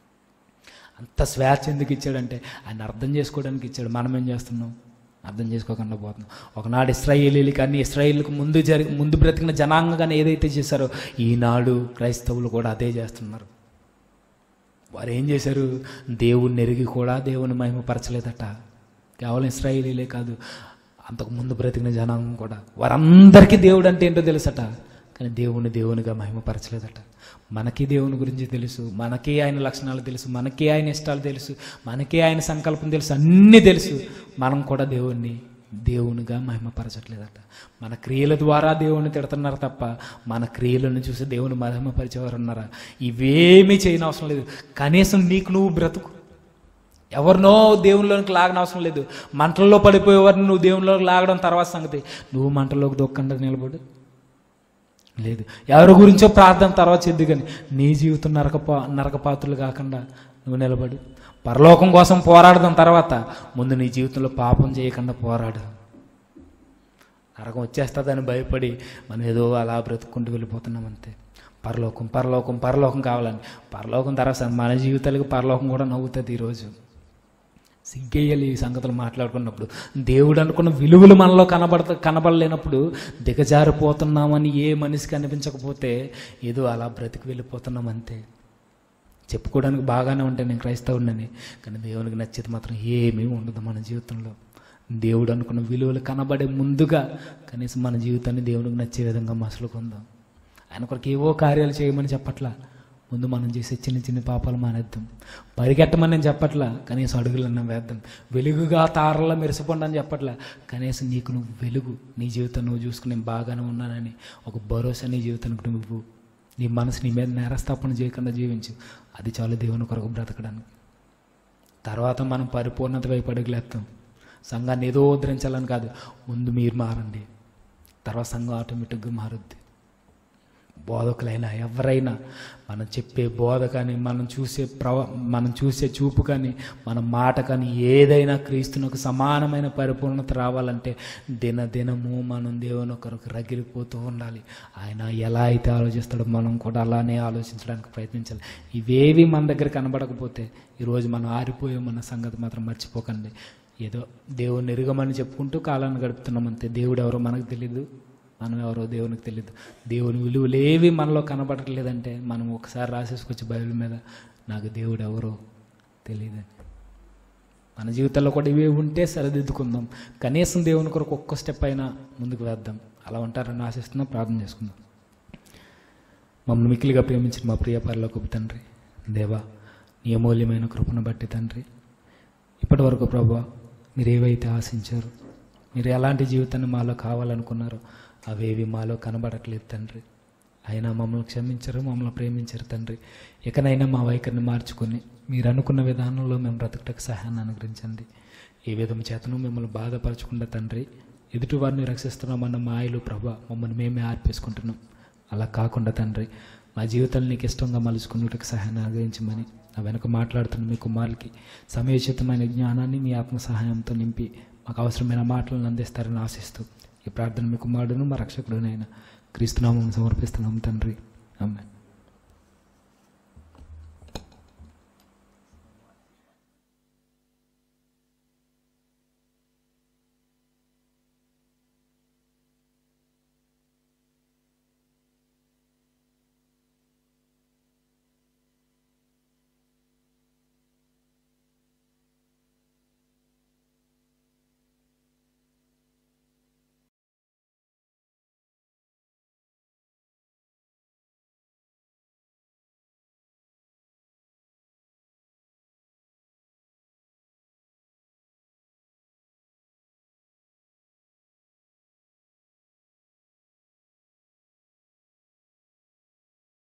అంత స్వేచ్ఛ ఎందుకు ఇచ్చాడంటే ఆయన అర్థం చేసుకోవడానికి ఇచ్చాడు. మనం ఏం చేస్తున్నాం? అర్థం చేసుకోకుండా పోతున్నాం. ఒకనాడు ఇశ్రాయేలీలకి, అన్ని ఇశ్రాయేలీలకు ముందు జరిగి ముందు బ్రతికిన జనాంగంగానే ఏదైతే చేశారో ఈనాడు క్రైస్తవులు కూడా అదే చేస్తున్నారు. వారు ఏం చేశారు? దేవుణ్ణి ఎరిగి కూడా దేవుని మహిమపరచలేదట. కేవలం ఇశ్రాయేలీలే కాదు, అంతకు ముందు బ్రతికిన జనాంగం కూడా. వారందరికీ దేవుడు అంటే ఏంటో తెలుసట, కానీ దేవుణ్ణి దేవునిగా మహిమపరచలేదట. మనకి దేవుని గురించి తెలుసు, మనకే ఆయన లక్షణాలు తెలుసు, మనకే ఆయన ఇష్టాలు తెలుసు, మనకే ఆయన సంకల్పం తెలుసు, అన్నీ తెలుసు. మనం కూడా దేవుణ్ణి దేవునిగా మహిమపరచట్లేదట. మన క్రియల ద్వారా దేవుణ్ణి తిడుతున్నారు తప్ప మన క్రియలను చూసి దేవుని మహిమపరిచేవారు ఉన్నారా? ఇవేమీ చేయని అవసరం లేదు. కనీసం నీకు నువ్వు బ్రతుకు. ఎవరినో దేవునిలోనికి లాగన అవసరం లేదు. మంటల్లో పడిపోయేవారిని నువ్వు దేవునిలోకి లాగడం తర్వాత సంగతి. నువ్వు మంటల్లోకి దొక్కండి నిలబడు. లేదు, ఎవరి గురించో ప్రార్థన తర్వాత చేద్దు, కానీ నీ జీవితం నరకపా నరకపాత్రులు కాకుండా నువ్వు నిలబడు. పరలోకం కోసం పోరాడదాం తర్వాత, ముందు నీ జీవితంలో పాపం చేయకుండా పోరాడు. నరకం వచ్చేస్తుందని భయపడి మనం ఏదో అలా బ్రతుక్కుంటూ వెళ్ళిపోతున్నాం అంతే. పరలోకం పరలోకం పరలోకం కావాలని, పరలోకం తర్వాత మన జీవితాలకు పరలోకం కూడా నవ్వుతుంది. ఈరోజు సిగ్గేయాలి ఈ సంగతులు మాట్లాడుకున్నప్పుడు. దేవుడు అనుకున్న విలువలు మనలో కనబడత కనబడలేనప్పుడు దిగజారిపోతున్నామని ఏ మనిషికి అనిపించకపోతే ఏదో అలా బ్రతికి వెళ్ళిపోతున్నాం అంతే. చెప్పుకోవడానికి బాగానే ఉంటాయి నేను క్రైస్తవుడిని, కానీ దేవునికి నచ్చేది మాత్రం ఏమీ ఉండదు మన జీవితంలో. దేవుడు అనుకున్న విలువలు కనబడే ముందుగా కనీసం మన జీవితాన్ని దేవునికి నచ్చే విధంగా మసలుకుందాం. ఆయన కొరకు ఏవో కార్యాలు చేయమని చెప్పట్లా, ముందు మనం చేసే చిన్న చిన్న పాపాలు మానేద్దాం. పరిగెట్టమని నేను చెప్పట్లా, కనీసం అడుగులన్నా వేద్దాం. వెలుగుగా తారలా మెరిసిపోండి అని చెప్పట్లా, కనీసం నీకు నువ్వు వెలుగు, నీ జీవితం నువ్వు చూసుకుని నేను బాగానే ఉన్నానని ఒక భరోసా నీ జీవితానికి నువ్వు, నీ మనసు నీ మీద నేరస్థాపన చేయకుండా జీవించు. అది చాలు దేవుని కొరకు బ్రతకడానికి. తర్వాత మనం పరిపూర్ణత వైపు అడుగులేస్తాం. సంఘాన్ని ఏదో ఉద్ధరించాలని కాదు, ముందు మీరు మారండి, తర్వాత సంఘం ఆటోమేటిక్గా మారుద్ది. బోధకులైనా ఎవరైనా మనం చెప్పే బోధ కానీ, మనం చూసే ప్రవ మనం చూసే చూపు కానీ, మన మాట కానీ ఏదైనా క్రీస్తునకు సమానమైన పరిపూర్ణత రావాలంటే దినదినము మనం దేవుని కొరకు రగిలిపోతూ ఉండాలి. ఆయన ఎలా అయితే ఆలోచిస్తాడో మనం కూడా అలానే ఆలోచించడానికి ప్రయత్నించాలి. ఇవేవి మన దగ్గర కనబడకపోతే ఈరోజు మనం ఆరిపోయే మన సంగతి మాత్రం మర్చిపోకండి. ఏదో దేవుని ఎరుగమని చెప్పుకుంటూ కాలాన్ని గడుపుతున్నాం అంతే. దేవుడు ఎవరో మనకు తెలీదు, మనం ఎవరో దేవునికి తెలియదు. దేవుని విలువలేవి మనలో కనబడట్లేదంటే మనం ఒకసారి రాసేసుకొచ్చి బైబిల్ మీద నాకు దేవుడు ఎవరో తెలియదని. మన జీవితాల్లో కూడా ఇవే ఉంటే సరిదిద్దుకుందాం. కనీసం దేవుని కొరకు ఒక్క స్టెప్ అయినా ముందుకు వేద్దాం. అలా ఉంటారని ఆశిస్తున్నాం. ప్రార్థన చేసుకుందాం. మమ్మల్ని మిక్కిలిగా ప్రేమించిన మా ప్రియ పరలోకపు తండ్రి, దేవా నీ అమూల్యమైన కృపను బట్టి తండ్రి, ఇప్పటి వరకు ప్రభువా మీరు ఏవైతే ఆశించారు, మీరు ఎలాంటి జీవితాన్ని మాలో కావాలనుకున్నారో అవేవి మాలో కనబడట్లేదు తండ్రి. అయినా మమ్మల్ని క్షమించరు, మమ్మల్ని ప్రేమించరు తండ్రి. ఇకనైనా మా వైఖరిని మార్చుకొని మీరు అనుకున్న విధానంలో మేము బ్రతకటకు సహాయాన్ని అనుగ్రహించండి. ఏ విధం చేతను మిమ్మల్ని బాధపరచకుండా తండ్రి, ఎదుటి వారిని రక్షిస్తున్నామన్న మాయలు ప్రభా మమ్మల్ని మేమే ఆర్పేసుకుంటున్నాం. అలా కాకుండా తండ్రి మా జీవితాన్ని నీకు ఇష్టంగా మలుచుకున్నట్టుకు సహాయాన్ని అనుగ్రహించమని నా వెనక మాట్లాడుతున్న మీ కుమారులకి సమయోచితమైన జ్ఞానాన్ని మీ ఆత్మ సహాయంతో నింపి మాకు అవసరమైన మాటలను అందిస్తారని ఆశిస్తూ ఈ ప్రార్థన మీ కుమారుడును మా రక్షకుడునైన క్రీస్తునామం సమర్పిస్తున్నాం తండ్రి. ఆమేన్.